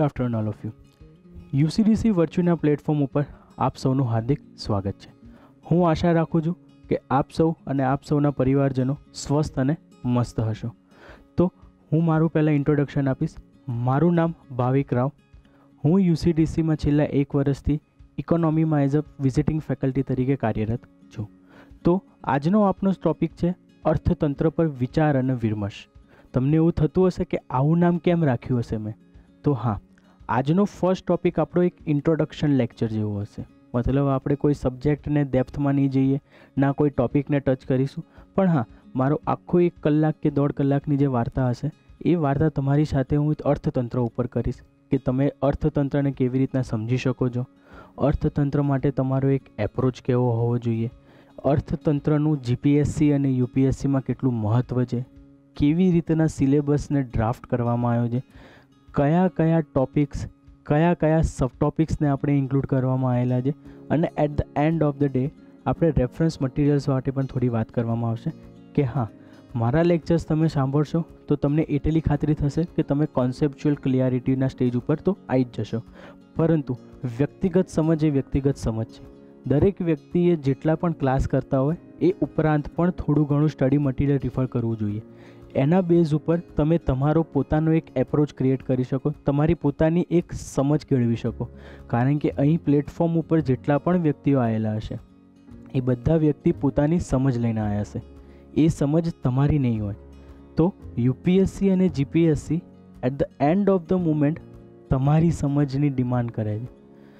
Afternoon all of you. UCDC વર્ચ્યુઅલના platform ઉપર આપ સૌનું હાર્દિક સ્વાગત છે। હું આશા રાખું છું કે આપ સૌ અને આપ સૌના પરિવારજનો સ્વસ્થ અને મસ્ત હશો। તો હું મારું પહેલાં ઇન્ટ્રોડક્શન આપીશ। મારું નામ ભાવિક રાવ। હું યુસીડીસીમાં છેલ્લા 1 વર્ષથી ઇકોનોમીમાં એઝ અ વિઝિટિંગ ફેકલ્ટી તરીકે કાર્યરત છું। તો આજનો આપનો ટોપિક છે અર્થતંત્ર પર વિચાર અને વિમર્શ। તમને એવું થતું હશે કે આવું નામ કેમ રાખ્યું હશે મેં? તો હા, આજનો ફર્સ્ટ ટોપિક આપણો એક ઇન્ટ્રોડક્શન લેક્ચર જેવો હશે। મતલબ આપણે કોઈ સબ્જેક્ટને ડેપ્થમાં નહીં જઈએ, ના કોઈ ટોપિકને ટચ કરીશું, પણ હા, મારો આખો 1 કલાક કે 1.5 કલાકની જે વાર્તા હશે એ વાર્તા તમારી સાથે હું અર્થતંત્ર ઉપર કરીશ કે તમે અર્થતંત્રને કેવી રીતના સમજી શકો છો, અર્થતંત્ર માટે તમારો એક એપ્રોચ કેવો હોવો જોઈએ, અર્થતંત્રનું જીપીએસસી અને યુપીએસસીમાં કેટલું મહત્ત્વ છે, કેવી રીતના સિલેબસને ડ્રાફ્ટ કરવામાં આવ્યો છે, કયા કયા ટોપિક્સ, કયા સબ ટોપિક્સને આપણે ઇન્ક્લુડ કરવામાં આવેલા છે, અને at the end of the day આપણે રેફરન્સ મટીરિયલ્સ માટે પણ થોડી વાત કરવામાં આવશે કે હા, મારા લેક્ચર્સ તમે સાંભળશો તો તમને એટલી ખાતરી થશે કે તમે કોન્સેપ્ચ્યુઅલ ક્લિયરિટીના સ્ટેજ ઉપર તો આવી જ જશો, પરંતુ વ્યક્તિગત સમજ એ વ્યક્તિગત સમજ છે। દરેક વ્યક્તિએ જેટલા પણ ક્લાસ કરતા હોય એ ઉપરાંત પણ થોડું ઘણું સ્ટડી મટીરિયલ રિફર કરવું જોઈએ। એના બેઝ ઉપર તમે તમારો પોતાનો એક એપ્રોચ ક્રિએટ કરી શકો, તમારી પોતાની એક સમજ કેળવી શકો, કારણ કે અહીં પ્લેટફોર્મ ઉપર જેટલા પણ વ્યક્તિઓ આવેલા હશે એ બધા વ્યક્તિ પોતાની સમજ લઈને આવ્યા હશે, એ સમજ તમારી નહીં હોય। તો યુપીએસસી અને GPSC at the end of the moment તમારી સમજની ડિમાન્ડ કરે છે।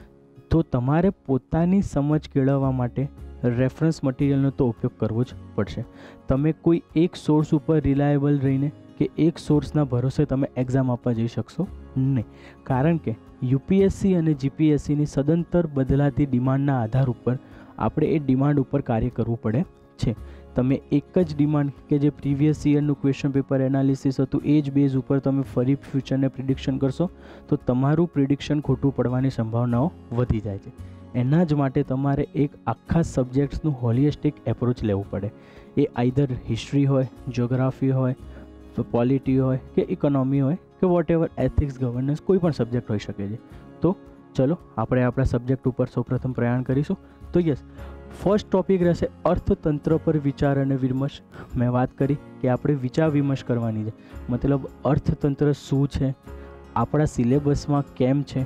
તો તમારે પોતાની સમજ કેળવવા માટે રેફરન્સ મટીરિયલનો તો ઉપયોગ કરવો જ પડશે। તમે કોઈ એક સોર્સ ઉપર રિલાયેબલ રહીને કે એક સોર્સના ભરોસે તમે એક્ઝામ આપવા જઈ શકશો નહીં, કારણ કે યુપીએસસી અને જીપીએસસીની સદંતર બદલાતી ડિમાન્ડના આધાર ઉપર આપણે એ ડિમાન્ડ ઉપર કાર્ય કરવું પડે છે। તમે એક જ ડિમાન્ડ કે જે પ્રીવિયસ યરનું ક્વેશ્ચન પેપર એનાલિસિસ હતું એ જ બેઝ ઉપર તમે ફરી ફ્યુચરને પ્રિડિક્શન કરશો તો તમારું પ્રિડિક્શન ખોટું પડવાની સંભાવનાઓ વધી જાય છે। એના જ માટે તમારે એક આખા સબ્જેક્ટ્સનું હોલિસ્ટિક એપ્રોચ લેવું પડે। એ આઈધર હિસ્ટ્રી હોય, જ્યોગ્રાફી હોય, પોલિટી હોય કે ઇકોનોમી હોય કે વોટ એવર, એથિક્સ, ગવર્નન્સ, કોઈ પણ સબ્જેક્ટ હોઈ શકે છે। તો ચલો આપણે આપણા સબ્જેક્ટ ઉપર સૌપ્રથમ પ્રયાણ કરીશું। તો યસ, ફર્સ્ટ ટોપિક રહેશે અર્થતંત્ર પર વિચાર અને વિમર્શ। મેં વાત કરી કે આપણે વિચાર વિમર્શ કરવાની છે, મતલબ અર્થતંત્ર શું છે, આપણા સિલેબસમાં કેમ છે,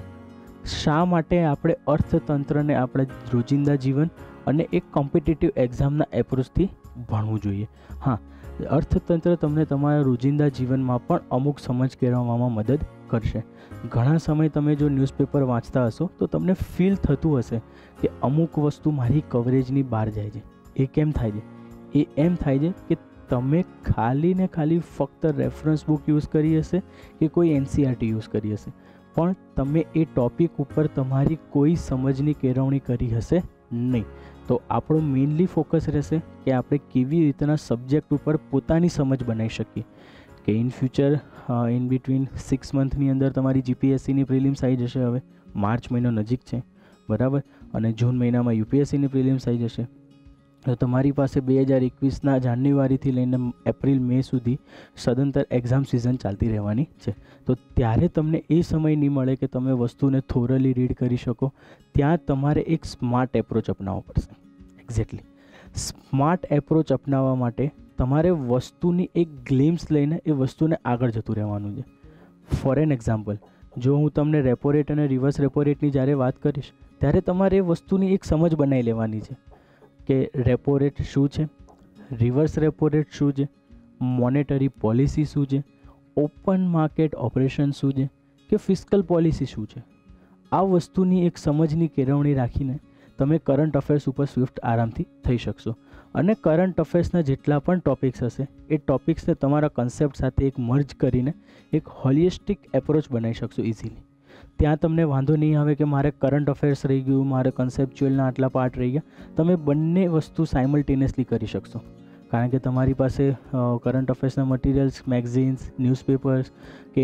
શા માટે આપણે અર્થતંત્રને આપણા રોજિંદા જીવન અને એક કોમ્પિટિટિવ એક્ઝામના એપ્રોચથી ભણવું જોઈએ। હા, અર્થતંત્ર તમને તમારા રોજિંદા જીવનમાં પણ અમુક સમજ કેળવવામાં મદદ કરશે। ઘણા સમય તમે જો ન્યૂઝપેપર વાંચતા હશો તો તમને ફીલ થતું હશે કે અમુક વસ્તુ મારી કવરેજની બહાર જાય છે। એ કેમ થાય છે? એ એમ થાય છે કે તમે ખાલી ને ખાલી ફક્ત રેફરન્સ બુક યુઝ કરી હશે કે કોઈ એનસીઆરટી યુઝ કરી હશે, પણ તમે એ ટોપિક ઉપર તમારી કોઈ સમજની કેળવણી કરી હશે નહીં। તો આપણો મેઇનલી ફોકસ રહેશે કે આપણે કેવી રીતના સબ્જેક્ટ ઉપર પોતાની સમજ બનાવી શકીએ કે ઇન ફ્યુચર ઇન બિટવીન 6 મંથની અંદર તમારી જીપીએસસીની પ્રિલિમ્સ આવી જશે। હવે માર્ચ મહિનો નજીક છે, બરાબર, અને જૂન મહિનામાં યુપીએસસીની પ્રિલિમ્સ આવી જશે। તો તમારી પાસે 2021ના જાન્યુઆરીથી લઈને એપ્રિલ મે સુધી સદંતર એક્ઝામ સિઝન ચાલતી રહેવાની છે। તો ત્યારે તમને એ સમય નહીં મળે કે તમે વસ્તુને થોરલી રીડ કરી શકો, ત્યાં તમારે એક સ્માર્ટ એપ્રોચ અપનાવવો પડશે। એક્ઝેક્ટલી, સ્માર્ટ એપ્રોચ અપનાવવા માટે તમારે વસ્તુની એક ગ્લિમ્સ લઈને એ વસ્તુને આગળ જતું રહેવાનું છે। ફોર એન એક્ઝામ્પલ, જો હું તમને રેપો રેટ અને રિવર્સ રેપો રેટની જ્યારે વાત કરીશ ત્યારે તમારે એ વસ્તુની એક સમજ બનાવી લેવાની છે કે રેપો રેટ શું છે, રિવર્સ રેપો રેટ શું છે, મોનેટરી પોલિસી શું છે, ઓપન માર્કેટ ઓપરેશન શું છે કે ફિસ્કલ પોલિસી શું છે। આ વસ્તુની એક સમજની કેળવણી રાખીને તમે કરંટ અફેર્સ ઉપર સ્વિફ્ટ આરામથી થઈ શકશો, અને કરંટ અફેર્સના જેટલા પણ ટોપિક્સ હશે એ ટોપિક્સને તમારા કન્સેપ્ટ સાથે એક મર્જ કરીને એક હોલિસ્ટિક એપ્રોચ બનાવી શકશો ઇઝીલી। ત્યાં તમને વાંધો નહીં આવે કે મારે કરંટ અફેર્સ રહી ગયું, મારે કન્સેપ્ચ્યુઅલના આટલા પાર્ટ રહી ગયા, તમે બંને વસ્તુ સાયમલ્ટેનિયસલી કરી શકશો, કારણ કે તમારી પાસે કરંટ અફેર્સના મટીરિયલ્સ, મેગઝીન્સ, ન્યૂઝપેપર્સ કે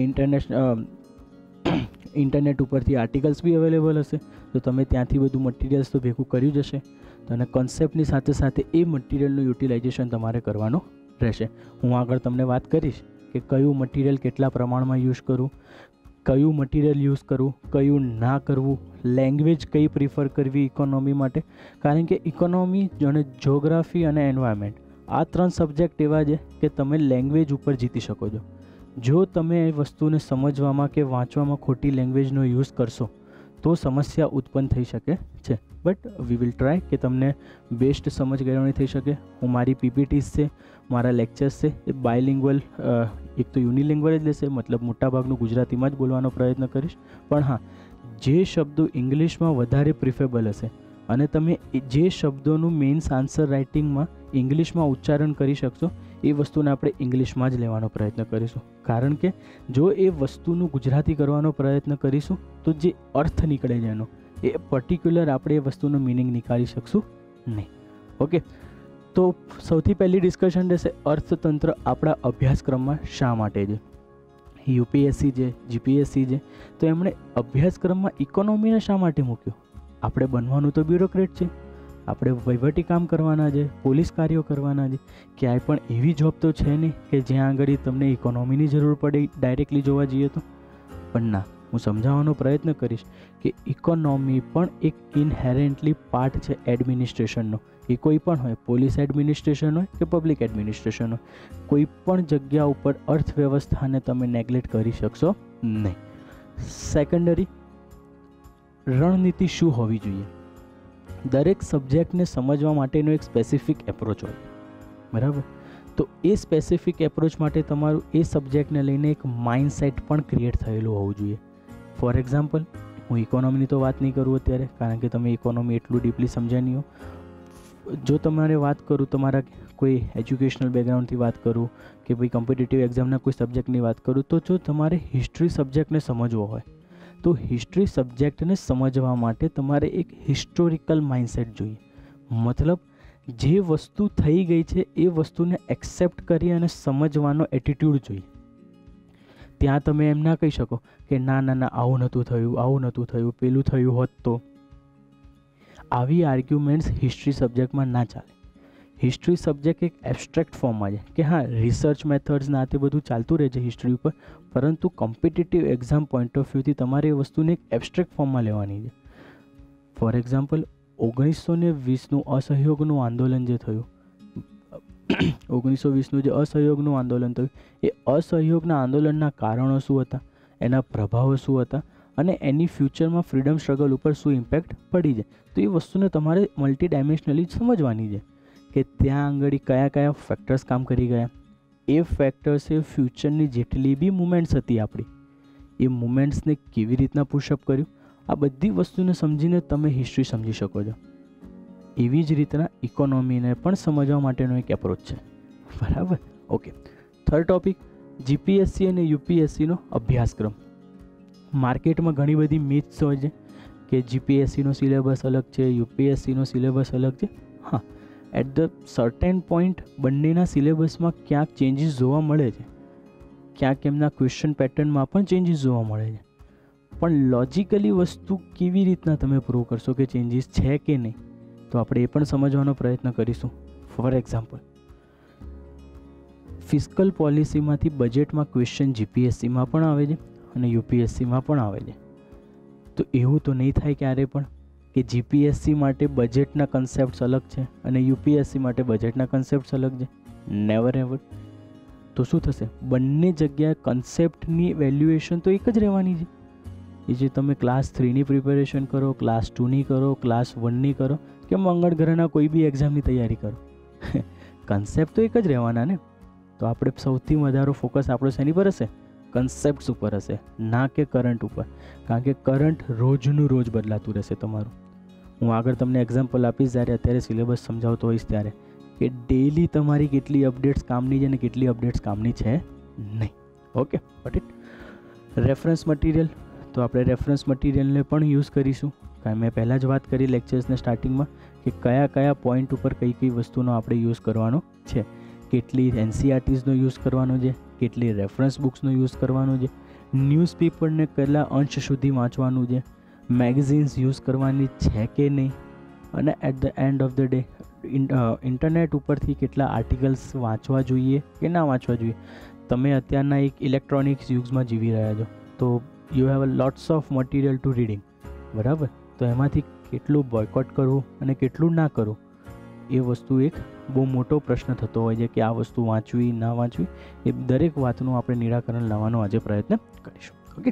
ઇન્ટરનેટ ઉપરથી આર્ટિકલ્સ બી અવેલેબલ હશે। તો તમે ત્યાંથી બધું મટીરિયલ્સ તો ભેગું કર્યું જ હશે, અને કોન્સેપ્ટની સાથે સાથે એ મટીરિયલનું યુટિલાઇઝેશન તમારે કરવાનું રહેશે। હું આગળ તમને વાત કરીશ કે કયું મટીરિયલ કેટલા પ્રમાણમાં યુઝ કરવું, કયું મટીરિયલ યુઝ કરવું, કયું ના કરવું, લેંગ્વેજ કઈ પ્રિફર કરવી ઇકોનોમી માટે. કારણ કે ઇકોનોમી અને જિયોગ્રાફી અને એન્વાયરમેન્ટ આ 3 સબ્જેક્ટ એવા છે કે તમે લેંગ્વેજ ઉપર જીતી શકો છો. જો તમે એ વસ્તુને સમજવામાં કે વાંચવામાં ખોટી લેંગ્વેજનો યુઝ કરશો તો સમસ્યા ઉત્પન્ન થઈ શકે છે. બટ વી વિલ ટ્રાય કે તમને બેસ્ટ સમજ ગણવાની થઈ શકે. હું મારી પીપીટીસ છે, મારા લેક્ચર્સ છે એ બાયલિંગ્વલ, એક તો યુનિલિંગ્વલ જ લેશે, મતલબ મોટાભાગનું ગુજરાતીમાં જ બોલવાનો પ્રયત્ન કરીશ. પણ હા, જે શબ્દો ઇંગ્લિશમાં વધારે પ્રિફેબલ હશે અને તમે જે શબ્દોનું મેઇન્સ આન્સર રાઇટિંગમાં ઇંગ્લિશમાં ઉચ્ચારણ કરી શકશો એ વસ્તુને આપણે ઇંગ્લિશમાં જ લેવાનો પ્રયત્ન કરીશું. કારણ કે જો એ વસ્તુનું ગુજરાતી કરવાનો પ્રયત્ન કરીશું તો જે અર્થ નીકળે છે એનો એ પર્ટિક્યુલર આપણે એ વસ્તુનો મિનિંગ નીકાળી શકશું નહીં. ઓકે, તો સૌથી પહેલી ડિસ્કશન રહેશે અર્થતંત્ર આપણા અભ્યાસક્રમમાં શા માટે છે. યુપીએસસી છે, જીપીએસસી છે, તો એમણે અભ્યાસક્રમમાં ઇકોનોમીને શા માટે મૂક્યો? આપણે બનવાનું તો બ્યુરોક્રેટ છે, આપણે વહીવટી કામ કરવાના છે, પોલીસ કાર્યો કરવાના છે. ક્યાંય પણ એવી જોબ તો છે નહીં કે જ્યાં આગળ તમને ઇકોનોમીની જરૂર પડે ડાયરેક્ટલી જોવા જઈએ તો. પણ ના, હું સમજાવવાનો પ્રયત્ન કરીશ કે ઇકોનોમી પણ એક ઇનહેરેન્ટલી પાર્ટ છે એડમિનિસ્ટ્રેશનનો. એ કોઈ પણ હોય, પોલીસ એડમિનિસ્ટ્રેશન હોય કે પબ્લિક એડમિનિસ્ટ્રેશન હોય, કોઈ પણ જગ્યા ઉપર અર્થવ્યવસ્થાને તમે નેગ્લેક્ટ કરી શકશો નહીં. સેકન્ડરી, રણનીતિ શું હોવી જોઈએ? દરેક સબ્જેક્ટને સમજવા માટેનો એક સ્પેસિફિક એપ્રોચ હોય, બરાબર? તો એ સ્પેસિફિક એપ્રોચ માટે તમારું એ સબ્જેક્ટને લઈને એક માઇન્ડસેટ પણ ક્રિએટ થયેલું હોવું જોઈએ. ફોર એક્ઝામ્પલ, હું ઇકોનોમીની તો વાત નહીં કરું અત્યારે, કારણ કે તમે ઇકોનોમી એટલું ડીપલી સમજ્યા નહીં હો. જો તમારે વાત કરું, તમારા કોઈ એજ્યુકેશનલ બેકગ્રાઉન્ડથી વાત કરું કે ભાઈ કોમ્પિટિટિવ એક્ઝામના કોઈ સબ્જેક્ટની વાત કરું, તો જો તમારે હિસ્ટ્રી સબ્જેક્ટને સમજવો હોય તો હિસ્ટ્રી સબ્જેક્ટને સમજવા માટે તમારે એક હિસ્ટોરિકલ માઇન્ડસેટ જોઈએ. મતલબ જે વસ્તુ થઈ ગઈ છે એ વસ્તુને એક્સેપ્ટ કરી અને સમજવાનો એટીટ્યૂડ જોઈએ. ત્યાં તમે એમ ના કહી શકો કે ના ના ના આવું નહોતું થયું, આવું નહોતું થયું, પેલું થયું હોત તો. આવી આર્ગ્યુમેન્ટ્સ હિસ્ટ્રી સબ્જેક્ટમાં ના ચાલે. હિસ્ટ્રી સબ્જેક્ટ એક એબ્સ્ટ્રેક્ટ ફોર્મમાં છે કે હા, રિસર્ચ મેથડ્સ ના તે બધું ચાલતું રહે છે હિસ્ટ્રી ઉપર, પરંતુ કોમ્પિટિટિવ એક્ઝામ પોઈન્ટ ઓફ વ્યૂથી તમારે એ વસ્તુને એક એબ્સ્ટ્રેક્ટ ફોર્મમાં લેવાની છે. ફોર એક્ઝામ્પલ, 1920નું અસહયોગનું આંદોલન જે થયું, 1920નું જે અસહયોગનું આંદોલન થયું, એ અસહયોગના આંદોલનના કારણો શું હતા, એના પ્રભાવો શું હતા અને એની ફ્યુચરમાં ફ્રીડમ સ્ટ્રગલ ઉપર શું ઇમ્પેક્ટ પડી છે. તો એ વસ્તુને તમારે મલ્ટી ડાયમેન્શનલી સમજવાની છે કે ત્યાં આગળ કયા કયા ફેક્ટર્સ કામ કરી ગયા. એ ફેક્ટર્સે ફ્યુચરની જેટલી બી મુમેન્ટ્સ હતી આપણી, એ મુમેન્ટ્સને કેવી રીતના પુશઅપ કર્યું, આ બધી વસ્તુને સમજીને તમે હિસ્ટ્રી સમજી શકો છો. એવી જ રીતના ઇકોનોમીને પણ સમજવા માટેનો એક એપ્રોચ છે, બરાબર? ઓકે, થર્ડ ટોપિક, જીપીએસસી અને યુપીએસસીનો અભ્યાસક્રમ. માર્કેટમાં ઘણી બધી મિથ્સ હોય છે કે જીપીએસસીનો સિલેબસ અલગ છે, યુપીએસસીનો સિલેબસ અલગ છે. હા, એટ ધ સર્ટેન પોઈન્ટ બંનેના સિલેબસમાં ક્યાંક ચેન્જીસ જોવા મળે છે, ક્યાંક એમના ક્વેશ્ચન પેટર્નમાં પણ ચેન્જીસ જોવા મળે છે. પણ લોજિકલી વસ્તુ કેવી રીતના તમે પ્રૂવ કરશો કે ચેન્જીસ છે કે નહીં, તો આપણે એ પણ સમજવાનો પ્રયત્ન કરીશું. ફોર એક્ઝામ્પલ, ફિસ્કલ પોલિસીમાંથી બજેટમાં ક્વેશ્ચન જીપીએસસીમાં પણ આવે છે અને યુપીએસસીમાં પણ આવે છે. તો એવું તો નહીં થાય ક્યારે પણ કે જીપીએસસી માટે બજેટના કન્સેપ્ટ્સ અલગ છે અને યુપીએસસી માટે બજેટના કન્સેપ્ટ્સ અલગ છે. Never ever. તો શું થશે? બંને જગ્યાએ કન્સેપ્ટની વેલ્યુએશન તો એક જ રહેવાની છે. એ જે તમે ક્લાસ 3ની પ્રિપેરેશન કરો, ક્લાસ 2ની કરો, ક્લાસ 1ની કરો કે મંગળ ગ્રહના કોઈ બી એક્ઝામની તૈયારી કરો, કન્સેપ્ટ તો એક જ રહેવાના ને. તો આપણે સૌથી વધારે ફોકસ આપણો શેની પર હશે? કન્સેપ્ટ્સ ઉપર હશે, ના કે કરંટ ઉપર. કારણ કે કરંટ રોજનું રોજ બદલાતું રહેશે તમારું. હું આગળ તમને એક્ઝામ્પલ આપીશ જ્યારે અત્યારે સિલેબસ સમજાવતો હોઈશ ત્યારે, કે ડેઈલી તમારી કેટલી અપડેટ્સ કામની છે અને કેટલી અપડેટ્સ કામની છે નહીં. Okay, but it. Reference material, તો આપણે રેફરન્સ મટીરિયલને પણ યુઝ કરીશું. કારણ મેં પહેલાં જ વાત કરી લેક્ચર્સને સ્ટાર્ટિંગમાં કે કયા કયા પોઈન્ટ ઉપર કઈ કઈ વસ્તુનો આપણે યુઝ કરવાનો છે. કેટલી એનસીઆરટીઝનો યુઝ કરવાનો છે, કેટલી રેફરન્સ બુક્સનો યુઝ કરવાનો છે, ન્યૂઝપેપરને કેટલા અંશ સુધી વાંચવાનું છે, મેગઝીન્સ યુઝ કરવાની છે કે નહીં, અને at the end of the day internet ઉપરથી કેટલા આર્ટિકલ્સ વાંચવા જોઈએ કે ના વાંચવા જોઈએ. તમે અત્યારના એક ઇલેક્ટ્રોનિક્સ યુગમાં જીવી રહ્યા છો, તો you have a lots of material to reading, બરાબર. તો એમાંથી કેટલું બોયકોટ કરવું અને કેટલું ના કરવું એ વસ્તુ એક બહુ મોટો પ્રશ્ન થતો હોય છે કે આ વસ્તુ વાંચવી ના વાંચવી. એ દરેક વાતનું આપણે નિરાકરણ લાવવાનો આજે પ્રયત્ન કરીશું. ઓકે.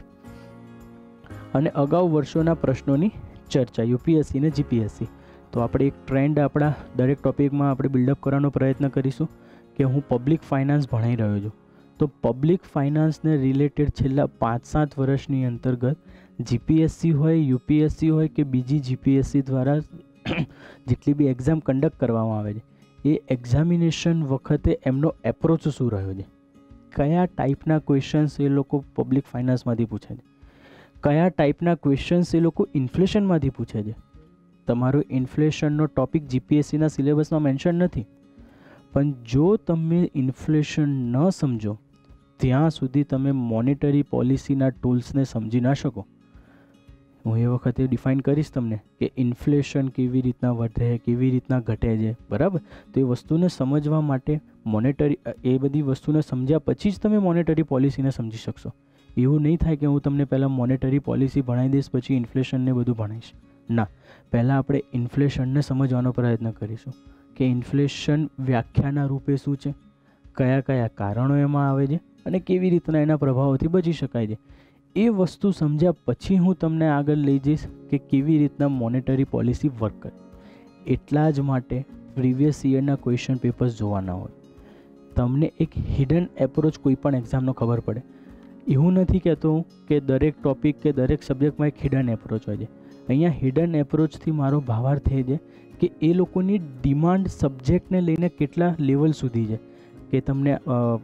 અને અગાઉ વર્ષોના પ્રશ્નોની ચર્ચા, યુપીએસસી ને જીપીએસસી. તો આપણે એક ટ્રેન્ડ આપણા દરેક ટોપિકમાં આપણે બિલ્ડઅપ કરવાનો પ્રયત્ન કરીશું કે હું પબ્લિક ફાઇનાન્સ ભણાઈ રહ્યો છું, તો પબ્લિક ફાઇનાન્સને રિલેટેડ છેલ્લા 5-7 વર્ષની અંતર્ગત જીપીએસસી હોય, યુપીએસસી હોય કે બીજી જીપીએસસી દ્વારા જેટલી બી એક્ઝામ કન્ડક્ટ કરવામાં આવે છે એ એક્ઝામિનેશન વખતે એમનો એપ્રોચ શું રહ્યો છે, કયા ટાઈપના ક્વેશ્ચન્સ એ લોકો પબ્લિક ફાઇનાન્સમાંથી પૂછે છે, કયા ટાઈપના ક્વેશ્ચન્સ એ લોકો ઇન્ફ્લેશનમાંથી પૂછે છે. તમારો ઇન્ફ્લેશનનો ટોપિક જીપીએસસીના સિલેબસમાં મેન્શન નથી, પણ જો તમે ઇન્ફ્લેશન ન સમજો ત્યાં સુધી તમે મોનેટરી પોલિસીના ટૂલ્સને સમજી ના શકો. હું એ વખતે ડિફાઇન કરીશ તમને કે ઇન્ફ્લેશન કેવી રીતના વધે, કેવી રીતના ઘટે છે, બરાબર. તો એ વસ્તુને સમજવા માટે મોનેટરી, એ બધી વસ્તુને સમજ્યા પછી જ તમે મોનેટરી પોલિસીને સમજી શકશો. એવું નહીં થાય કે હું તમને પહેલાં મોનેટરી પોલિસી ભણાવી દઈશ પછી ઇન્ફ્લેશનને બધું ભણાવીશ. ના, પહેલાં આપણે ઇન્ફ્લેશનને સમજવાનો પ્રયત્ન કરીશું કે ઇન્ફ્લેશન વ્યાખ્યાના રૂપે શું છે, કયા કયા કારણો એમાં આવે છે અને કેવી રીતના એના પ્રભાવોથી બચી શકાય છે. એ વસ્તુ સમજ્યા પછી હું તમને આગળ લઈ જઈશ કે કેવી રીતના મોનેટરી પોલિસી વર્ક કરે. એટલા જ માટે પ્રીવિયસ યરના ક્વેશ્ચન પેપર્સ જોવાના હોય. તમને એક હિડન એપ્રોચ કોઈ પણ એક્ઝામનો ખબર પડે. એવું નથી કહેતો કે દરેક ટોપિક કે દરેક સબ્જેક્ટમાં એક હિડન એપ્રોચ હોય છે. અહીંયા હિડન એપ્રોચથી મારો ભાવાર્થ એ છે કે એ લોકોની ડિમાન્ડ સબ્જેક્ટને લઈને કેટલા લેવલ સુધી છે કે તમને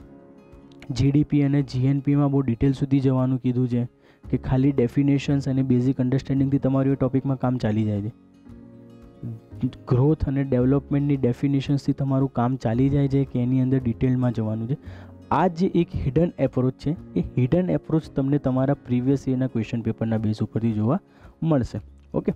જીડીપી અને જીએનપીમાં બહુ ડિટેલ સુધી જવાનું કીધું છે કે ખાલી ડેફિનેશન્સ અને બેઝિક અન્ડરસ્ટેન્ડિંગથી તમારું એ ટોપિકમાં કામ ચાલી જાય છે. ગ્રોથ અને ડેવલપમેન્ટની ડેફિનેશન્સથી તમારું કામ ચાલી જાય છે કે એની અંદર ડિટેલમાં જવાનું છે. આ જે એક હિડન એપ્રોચ છે એ હિડન એપ્રોચ તમને તમારા પ્રીવિયસ યરના ક્વેશ્ચન પેપરના બેઝ ઉપરથી જોવા મળશે. ઓકે.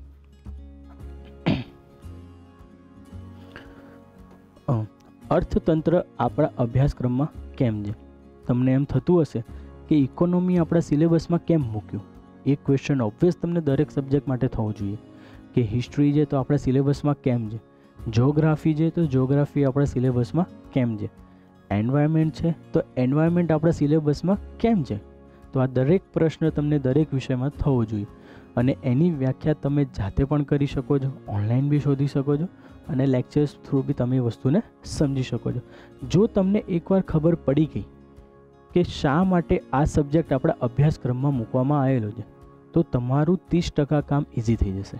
અર્થતંત્ર આપણા અભ્યાસક્રમમાં કેમ છે? તમને એમ થતું હશે કે ઇકોનોમી આપણા સિલેબસમાં કેમ મૂક્યું? એક ક્વેશ્ચન ઓબ્વિયસ તમને દરેક સબ્જેક્ટ માટે થવો જોઈએ કે હિસ્ટ્રી છે તો આપણા સિલેબસમાં કેમ છે, જોગ્રાફી છે તો જોગ્રાફી આપણા સિલેબસમાં કેમ છે, એન્વાયરમેન્ટ છે તો એન્વાયરમેન્ટ આપણા સિલેબસમાં કેમ છે. તો આ દરેક પ્રશ્ન તમને દરેક વિષયમાં થવો જોઈએ અને એની વ્યાખ્યા તમે જાતે પણ કરી શકો છો, ઓનલાઈન બી શોધી શકો છો અને લેક્ચર્સ થ્રુ બી તમે એ વસ્તુને સમજી શકો છો. જો તમને એકવાર ખબર પડી ગઈ કે શા માટે આ સબ્જેક્ટ આપણા અભ્યાસક્રમમાં મૂકવામાં આવેલો છે તો તમારું 30% કામ ઇઝી થઈ જશે.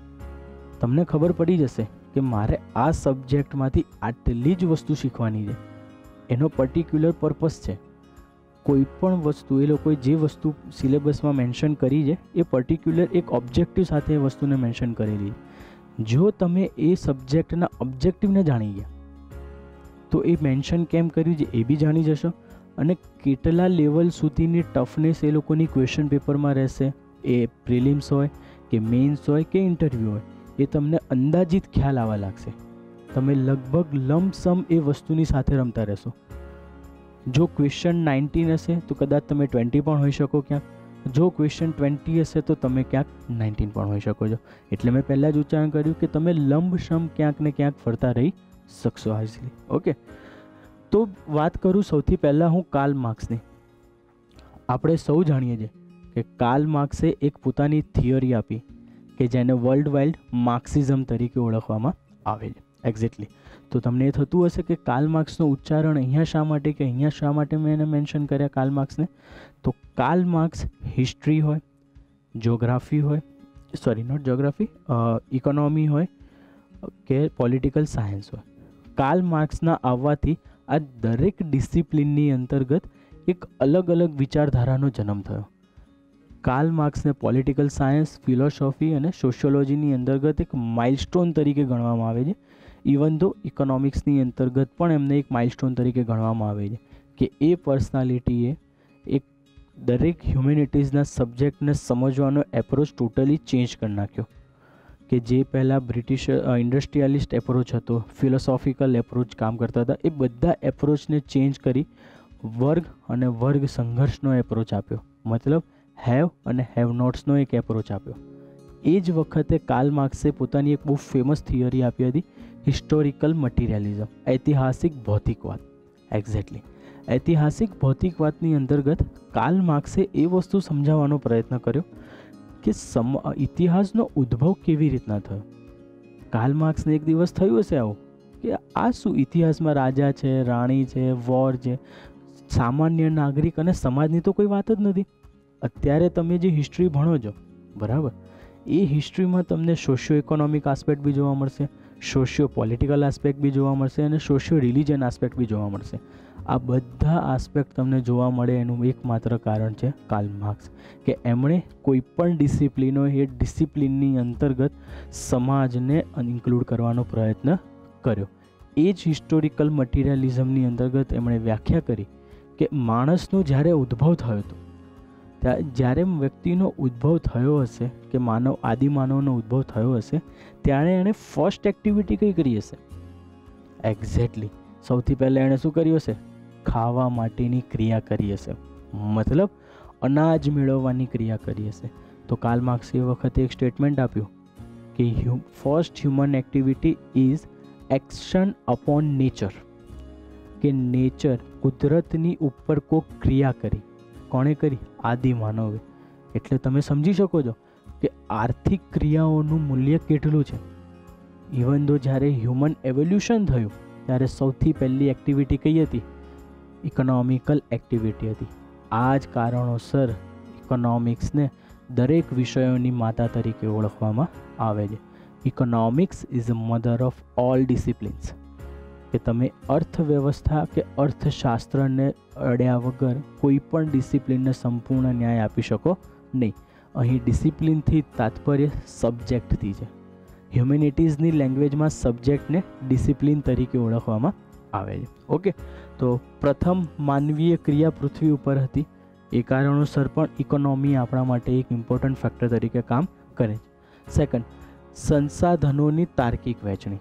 તમને ખબર પડી જશે કે મારે આ સબ્જેક્ટમાંથી આટલી જ વસ્તુ શીખવાની છે, એનો પર્ટિક્યુલર પર્પસ છે. કોઈ પણ વસ્તુ એ લોકોએ જે વસ્તુ સિલેબસમાં મેન્શન કરી છે એ પર્ટિક્યુલર એક ઓબ્જેક્ટિવ સાથે એ વસ્તુને મેન્શન કરેલી છે. જો તમે એ સબ્જેક્ટના ઓબ્જેક્ટિવને જાણી ગયા તો એ મેન્શન કેમ કર્યું છે એ બી જાણી જશો અને કેટલા લેવલ સુધીની ટફનેસ એ લોકોની ક્વેશ્ચન પેપરમાં રહેશે, એ પ્રિલિમ્સ હોય કે મેઇન્સ હોય કે ઇન્ટરવ્યૂ હોય, એ તમને અંદાજિત ખ્યાલ આવવા લાગશે. તમે લગભગ લમસમ એ વસ્તુની સાથે રમતા રહેશો. જો ક્વેશ્ચન 19 હશે તો કદાચ તમે 20 પણ હોઈ શકો ક્યાંક, જો ક્વેશ્ચન 20 હશે તો તમે ક્યાંક 19 પણ હોઈ શકો છો. એટલે મેં પહેલાં જ ઉચ્ચારણ કર્યું કે તમે લંબસમ ક્યાંક ને ક્યાંક ફરતા રહી શકશો હાઈઝલી. ઓકે. તો વાત કરું સૌથી પહેલાં હું કાર્લ માર્ક્સની. આપણે સૌ જાણીએ છીએ કે કાર્લ માર્ક્સે એક પોતાની થિયરી આપી કે જેને વર્લ્ડ વાઇડ માર્ક્સિઝમ તરીકે ઓળખવામાં આવે છે. એક્ઝેક્ટલી. તો તમને એ થતું હશે કે કાર્લ માર્ક્સનું ઉચ્ચારણ અહીંયા શા માટે કે અહીંયા શા માટે મેં એને મેન્શન કર્યા કાર્લ માર્ક્સને? તો કાર્લ માર્ક્સ હિસ્ટ્રી હોય, જોગ્રાફી હોય, સોરી નોટ જોગ્રાફી, ઇકોનોમી હોય કે પોલિટિકલ સાયન્સ હોય, કાર્લ માર્ક્સના આવવાથી આ દરેક ડિસિપ્લિનની અંતર્ગત એક અલગ અલગ વિચારધારાનો જન્મ થયો. કાર્લ માર્ક્સને પોલિટિકલ સાયન્સ, ફિલોસોફી અને સોશિયોલોજીની અંતર્ગત એક માઇલસ્ટોન તરીકે ગણવામાં આવે છે. ઇવન ધો ઇકોનોમિક્સની અંતર્ગત પણ એમને એક માઇલસ્ટોન તરીકે ગણવામાં આવે છે કે એ પર્સનાલિટીએ એક દરેક હ્યુમેનિટીઝના સબ્જેક્ટને સમજવાનો એપ્રોચ ટોટલી ચેન્જ કરી નાખ્યો. કે જે પહેલાં બ્રિટિશ ઇન્ડસ્ટ્રીયાલિસ્ટ એપ્રોચ હતો, ફિલોસોફિકલ એપ્રોચ કામ કરતા હતા, એ બધા એપ્રોચને ચેન્જ કરી વર્ગ અને વર્ગ સંઘર્ષનો એપ્રોચ આપ્યો. મતલબ હેવ અને હેવ નોટ્સનો એક એપ્રોચ આપ્યો. એ જ વખતે કાર્લ માર્ક્સે પોતાની એક બહુ ફેમસ થિયરી આપી હતી, હિસ્ટોરિકલ મટીરિયલિઝમ, ઐતિહાસિક ભૌતિકવાદ. એક્ઝેક્ટલી ઐતિહાસિક ભૌતિકવાદની અંતર્ગત કાર્લ માર્ક્સે એ વસ્તુ સમજાવવાનો પ્રયત્ન કર્યો કે ઇતિહાસનો ઉદ્ભવ કેવી રીતના થયો. કાર્લ માર્ક્સને એક દિવસ થયું હશે આવું કે આ શું, ઇતિહાસમાં રાજા છે, રાણી છે, વોર છે, સામાન્ય નાગરિક અને સમાજની તો કોઈ વાત જ નથી. અત્યારે તમે જે હિસ્ટ્રી ભણો છો બરાબર, એ હિસ્ટ્રીમાં તમને સોશિયો ઇકોનોમિક આસ્પેક્ટ બી જોવા મળશે, સોશિયો પોલિટિકલ આસ્પેક્ટ બી જોવા મળશે અને સોશિયો રિલિજન આસ્પેક્ટ બી જોવા મળશે. આ બધા આસ્પેક્ટ તમને જોવા મળે એનું એકમાત્ર કારણ છે કાર્લ માર્ક્સ, કે એમણે કોઈ પણ ડિસિપ્લિન હોય એ ડિસિપ્લિનની અંતર્ગત સમાજને ઇન્ક્લુડ કરવાનો પ્રયત્ન કર્યો. એ જ હિસ્ટોરિકલ મટીરિયલિઝમની અંતર્ગત એમણે વ્યાખ્યા કરી કે માણસનો જ્યારે ઉદ્ભવ થયો હતો, જ્યારે વ્યક્તિનો ઉદ્ભવ થયો હશે કે આદિમાનવનો ઉદ્ભવ થયો હશે, ત્યારે એણે ફર્સ્ટ એક્ટિવિટી કઈ કરી હશે? એક્ઝેક્ટલી સૌથી પહેલાં એણે શું કર્યું હશે? ખાવા માટેની ક્રિયા કરી હશે, મતલબ અનાજ મેળવવાની ક્રિયા કરી હશે. તો કાર્લ માર્ક્સે એ વખતે એક સ્ટેટમેન્ટ આપ્યું કે first human activity is action upon nature, કે નેચર કુદરતની ઉપર કોઈ ક્રિયા કરી. કોણે કરી? આદિમાનવે. એટલે તમે સમજી શકો છો કે આર્થિક ક્રિયાઓનું મૂલ્ય કેટલું છે. ઇવન દો જ્યારે હ્યુમન એવોલ્યુશન થયું ત્યારે સૌથી પહેલી એક્ટિવિટી કઈ હતી? ઇકોનોમિકલ એક્ટિવિટી હતી. આ જ કારણોસર ઇકોનોમિક્સને દરેક વિષયોની માતા તરીકે ઓળખવામાં આવે છે. Economics is a mother of all disciplines, કે તમે અર્થવ્યવસ્થા કે અર્થશાસ્ત્રને અડ્યા વગર કોઈ પણ ડિસિપ્લિનને સંપૂર્ણ ન્યાય આપી શકો નહીં. અહીં ડિસિપ્લિનથી તાત્પર્ય સબ્જેક્ટથી છે. હ્યુમેનિટીઝની લેંગ્વેજમાં સબ્જેક્ટને ડિસિપ્લિન તરીકે ઓળખવામાં આવે છે. ઓકે, તો પ્રથમ માનવીય ક્રિયા પૃથ્વી ઉપર હતી. એ કારણોસર પણ ઇકોનોમી આપણા માટે એક ઇમ્પોર્ટન્ટ ફેક્ટર તરીકે કામ કરે છે. સેકન્ડ, સંસાધનોની તાર્કિક વહેંચણી.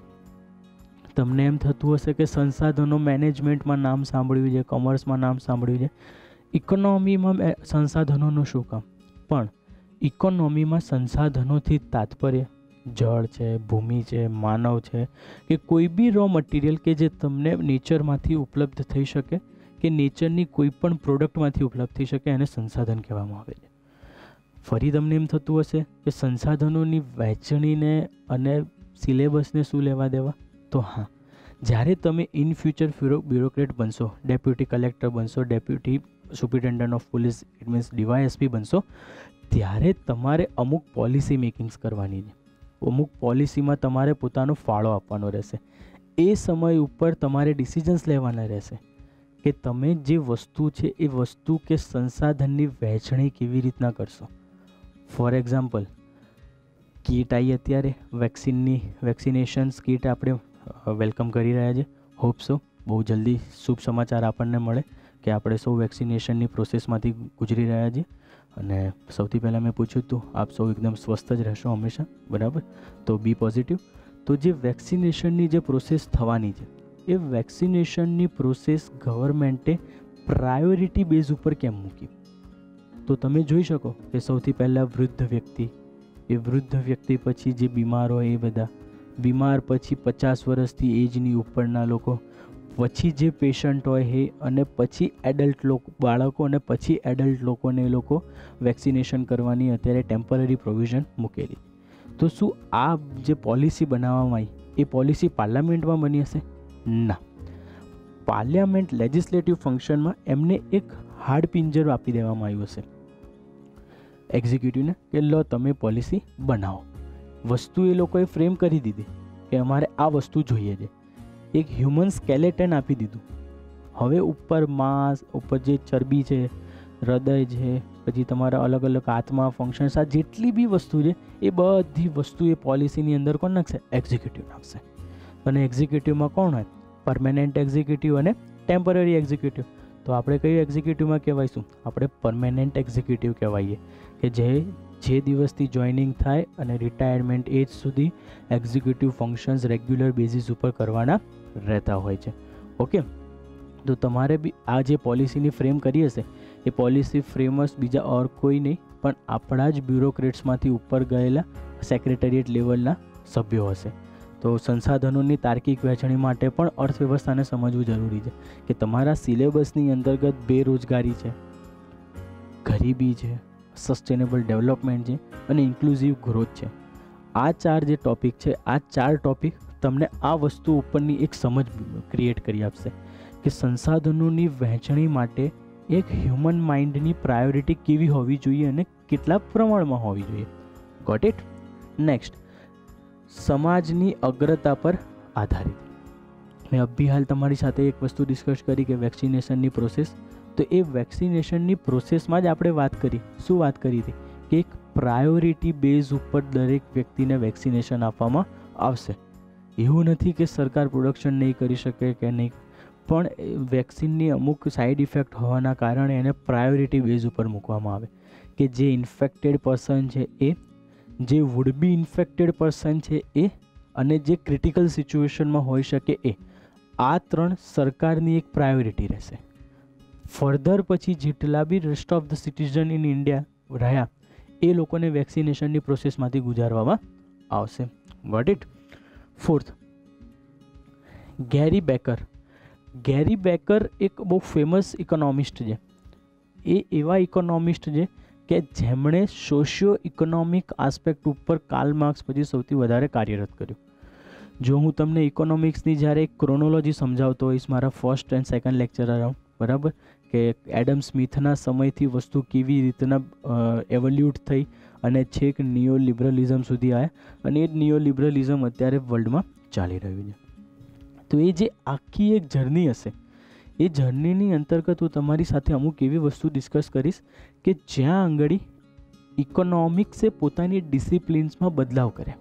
તમને એમ થતું હશે કે સંસાધનો મેનેજમેન્ટમાં નામ સાંભળ્યું છે, કોમર્સમાં નામ સાંભળ્યું છે, ઇકોનોમીમાં સંસાધનોનું શું કામ? પણ ઇકોનોમીમાં સંસાધનોથી તાત્પર્ય જળ છે, ભૂમિ છે, માનવ છે, કે કોઈ બી રો મટીરિયલ કે જે તમને નેચરમાંથી ઉપલબ્ધ થઈ શકે, કે નેચરની કોઈ પણ પ્રોડક્ટમાંથી ઉપલબ્ધ થઈ શકે, એને સંસાધન કહેવામાં આવે છે. ફરી તમને એમ થતું હશે કે સંસાધનોની વહેંચણીને અને સિલેબસને શું લેવા દેવા? તો હા, જ્યારે તમે ઇન ફ્યુચર બ્યુરોક્રેટ બનશો, ડેપ્યુટી કલેક્ટર બનશો, deputy superintendent of police, it means DYSP બનશો, ત્યારે તમારે અમુક પોલિસી મેકિંગ્સ કરવાની છે. અમુક પોલિસીમાં તમારે પોતાનો ફાળો આપવાનો રહેશે. એ સમય ઉપર તમારે ડિસિઝન્સ લેવાના રહેશે કે તમે જે વસ્તુ છે એ વસ્તુ કે સંસાધનની વહેંચણી કેવી રીતના કરશો. ફોર એક્ઝામ્પલ, કીટ આવી અત્યારે વેક્સિનેશન્સ કીટ આપણે વેલકમ કરી રહ્યા છે. હોપ સો બહુ જલ્દી શુભ સમાચાર આપણને મળે કે આપણે સૌ વેક્સિનેશનની પ્રોસેસમાંથી ગુજરી રહ્યા છીએ. અને સૌથી પહેલાં મેં પૂછ્યું હતું, આપ સૌ એકદમ સ્વસ્થ જ રહેશો હંમેશા, બરાબર? તો બી પોઝિટિવ. તો જે વેક્સિનેશનની જે પ્રોસેસ થવાની છે, એ વેક્સિનેશનની પ્રોસેસ ગવર્મેન્ટે પ્રાયોરિટી બેઝ ઉપર કેમ મૂકી? તો તમે જોઈ શકો કે સૌથી પહેલાં વૃદ્ધ વ્યક્તિ, એ વૃદ્ધ વ્યક્તિ પછી જે બીમાર હોય એ બધા બીમાર, પછી 50 વર્ષથી એજની ઉપરના લોકો, પછી જે પેશન્ટ હોય એ, અને પછી એડલ્ટ લોકો, બાળકો, અને પછી એડલ્ટ લોકોને એ લોકો વેક્સિનેશન કરવાની અત્યારે ટેમ્પરરી પ્રોવિઝન મૂકેલી. તો શું આ જે પોલિસી બનાવવામાં આવી એ પોલિસી પાર્લામેન્ટમાં બની હશે? ના. પાર્લામેન્ટ લેજિસ્લેટિવ ફંક્શનમાં એમને એક હાડ પિંજર આપી દેવામાં આવ્યું હશે એક્ઝિક્યુટિવને કે લો તમે પોલિસી બનાવો. વસ્તુ એ લોકોએ ફ્રેમ કરી દીધી કે અમારે આ વસ્તુ જોઈએ છે. એક હ્યુમન સ્કેલેટન આપી દીધું. હવે ઉપર માંસ, ઉપર જે ચરબી છે, હૃદય છે, પછી તમારા અલગ અલગ આત્મા ફંક્શન્સ, આ જેટલી બી વસ્તુ છે એ બધી વસ્તુ એ પોલિસીની અંદર કોણ નાખશે? એક્ઝિક્યુટિવ નાખશે. અને એક્ઝિક્યુટિવમાં કોણ હોય? પરમેનન્ટ એક્ઝિક્યુટિવ અને ટેમ્પરરી એક્ઝિક્યુટિવ. તો આપણે કયું એક્ઝિક્યુટિવમાં કહેવાઈશું? આપણે પરમેનન્ટ એક્ઝિક્યુટિવ કહેવાઈએ, કે જે દિવસથી જોઈનિંગ થાય અને રિટાયરમેન્ટ એજ સુધી એક્ઝિક્યુટિવ ફંક્શન્સ રેગ્યુલર બેઝિસ ઉપર કરવાના રહેતા હોય છે. ઓકે, તો તમારે બી આ જે પોલિસીની ફ્રેમ કરી હશે એ પોલિસી ફ્રેમર્સ બીજા ઓર કોઈ નહીં પણ આપણા જ બ્યુરોક્રેટ્સમાંથી ઉપર ગયેલા સેક્રેટરીએટ લેવલના સભ્યો હશે. તો સંસાધનોની તાર્કિક વહેંચણી માટે પણ અર્થવ્યવસ્થાને સમજવું જરૂરી છે કે તમારા સિલેબસની અંતર્ગત બેરોજગારી છે, ગરીબી છે, સસ્ટેનેબલ ડેવલપમેન્ટ છે અને ઇન્ક્લુઝિવ ગ્રોથ છે. આ 4 જે ટોપિક છે, આ 4 ટોપિક તમને આ વસ્તુ ઉપરની એક સમજ ક્રિએટ કરી આપશે કે સંસાધનોની વહેંચણી માટે એક હ્યુમન માઇન્ડની પ્રાયોરિટી કેવી હોવી જોઈએ અને કેટલા પ્રમાણમાં હોવી જોઈએ. Got it? નેક્સ્ટ, સમાજની અગ્રતા પર આધારિત. મેં અભી હાલ તમારી સાથે એક વસ્તુ ડિસ્કસ કરી કે વેક્સિનેશનની પ્રોસેસ. તો એ વેક્સિનેશનની પ્રોસેસમાં જ આપણે વાત કરી. શું વાત કરી હતી? કે એક પ્રાયોરિટી બેઝ ઉપર દરેક વ્યક્તિને વેક્સિનેશન આપવામાં આવશે. એવું નથી કે સરકાર પ્રોડક્શન નહીં કરી શકે કે નહીં, પણ વેક્સિનની અમુક સાઈડ ઇફેક્ટ હોવાના કારણે એને પ્રાયોરિટી બેઝ ઉપર મૂકવામાં આવે કે જે ઇન્ફેક્ટેડ પર્સન છે એ, જે વુડ બી ઇન્ફેક્ટેડ પર્સન છે એ અને જે ક્રિટિકલ સિચ્યુએશનમાં હોઈ શકે એ, આ 3 સરકારની એક પ્રાયોરિટી રહેશે. ફર્ધર પછી જેટલા બી rest of the citizen in India રહ્યા એ લોકોને વેક્સિનેશનની પ્રોસેસમાંથી ગુજારવામાં આવશે. Got it? 4th, Gary Becker. Gary Becker એક બહુ ફેમસ ઇકોનોમિસ્ટ છે. એ એવા ઇકોનોમિસ્ટ છે કે જેમણે સોશિયો ઇકોનોમિક આસ્પેક્ટ ઉપર કાર્લ માર્ક્સ પછી સૌથી વધારે કાર્યરત કર્યું. જો હું તમને ઇકોનોમિક્સની જ્યારે ક્રોનોલોજી સમજાવતો હોઈશ મારા first and second lecture around, બરાબર, કે એડમ સ્મિથના સમયથી વસ્તુ કેવી રીતના એવોલ્યુટ થઈ અને છેક નિયો લિબરલિઝમ સુધી આવ્યા અને એ નિયો લિબરલિઝમ અત્યારે વર્લ્ડમાં ચાલી રહ્યું છે. તો એ જે આખી એક જર્ની હશે, એ જર્નીની અંતર્ગત હું તમારી સાથે અમુક એવી વસ્તુ ડિસ્કસ કરીશ કે જ્યાં આંગળી ઇકોનોમિક્સે પોતાની ડિસિપ્લિન્સમાં બદલાવ કર્યા.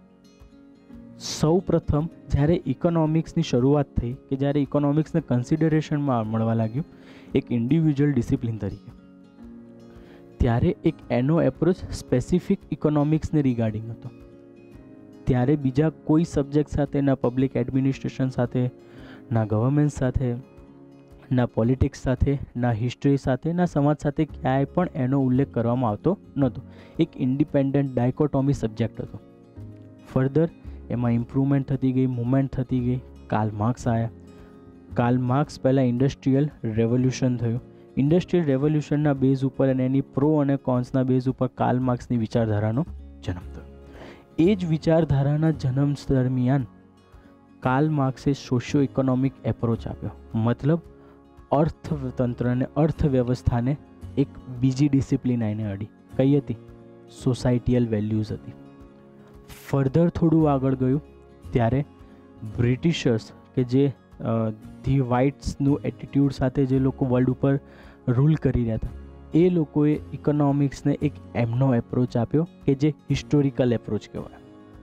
સૌ પ્રથમ જ્યારે ઇકોનોમિક્સની શરૂઆત થઈ કે જ્યારે ઇકોનોમિક્સને કન્સિડરેશનમાં મળવા લાગ્યું એક ઇન્ડિવિજ્યુઅલ ડિસિપ્લિન તરીકે, ત્યારે એક એનો એપ્રોચ સ્પેસિફિક ઇકોનોમિક્સને રિગાર્ડિંગ હતો. ત્યારે બીજા કોઈ સબ્જેક્ટ સાથે, ના પબ્લિક એડમિનિસ્ટ્રેશન સાથે, ના ગવર્મેન્ટ સાથે, ના પોલિટિક્સ સાથે, ના હિસ્ટ્રી સાથે, ના સમાજ સાથે ક્યાંય પણ એનો ઉલ્લેખ કરવામાં આવતો નહોતો. એક ઇન્ડિપેન્ડન્ટ ડાયકોટોમી સબ્જેક્ટ હતો. ફર્ધર એમાં ઇમ્પ્રુવમેન્ટ થતી ગઈ, મૂવમેન્ટ થતી ગઈ. કાર્લ માર્ક્સ આવ્યા. કાર્લ માર્ક્સ પહેલાં ઇન્ડસ્ટ્રીયલ રેવોલ્યુશન થયું. ઇન્ડસ્ટ્રીયલ રેવોલ્યુશનના બેઝ ઉપર અને એની પ્રો અને કોન્સના બેઝ ઉપર કાર્લ માર્ક્સની વિચારધારાનો જન્મ થયો. એ જ વિચારધારાના જન્મ દરમિયાન કાર્લ માર્ક્સે સોશિયો ઇકોનોમિક એપ્રોચ આપ્યો. મતલબ અર્થતંત્રને, અર્થવ્યવસ્થાને એક બીજી ડિસિપ્લિન આવીને અડી. કઈ હતી? સોસાયટીયલ વેલ્યુઝ હતી. ફર્ધર થોડું આગળ ગયું ત્યારે બ્રિટિશર્સ કે જે ધી વ્હાઇટ્સનું એટીટ્યૂડ સાથે જે લોકો વર્લ્ડ ઉપર રૂલ કરી રહ્યા હતા, એ લોકોએ ઇકોનોમિક્સને એક એમનો એપ્રોચ આપ્યો કે જે હિસ્ટોરિકલ એપ્રોચ કહેવાય.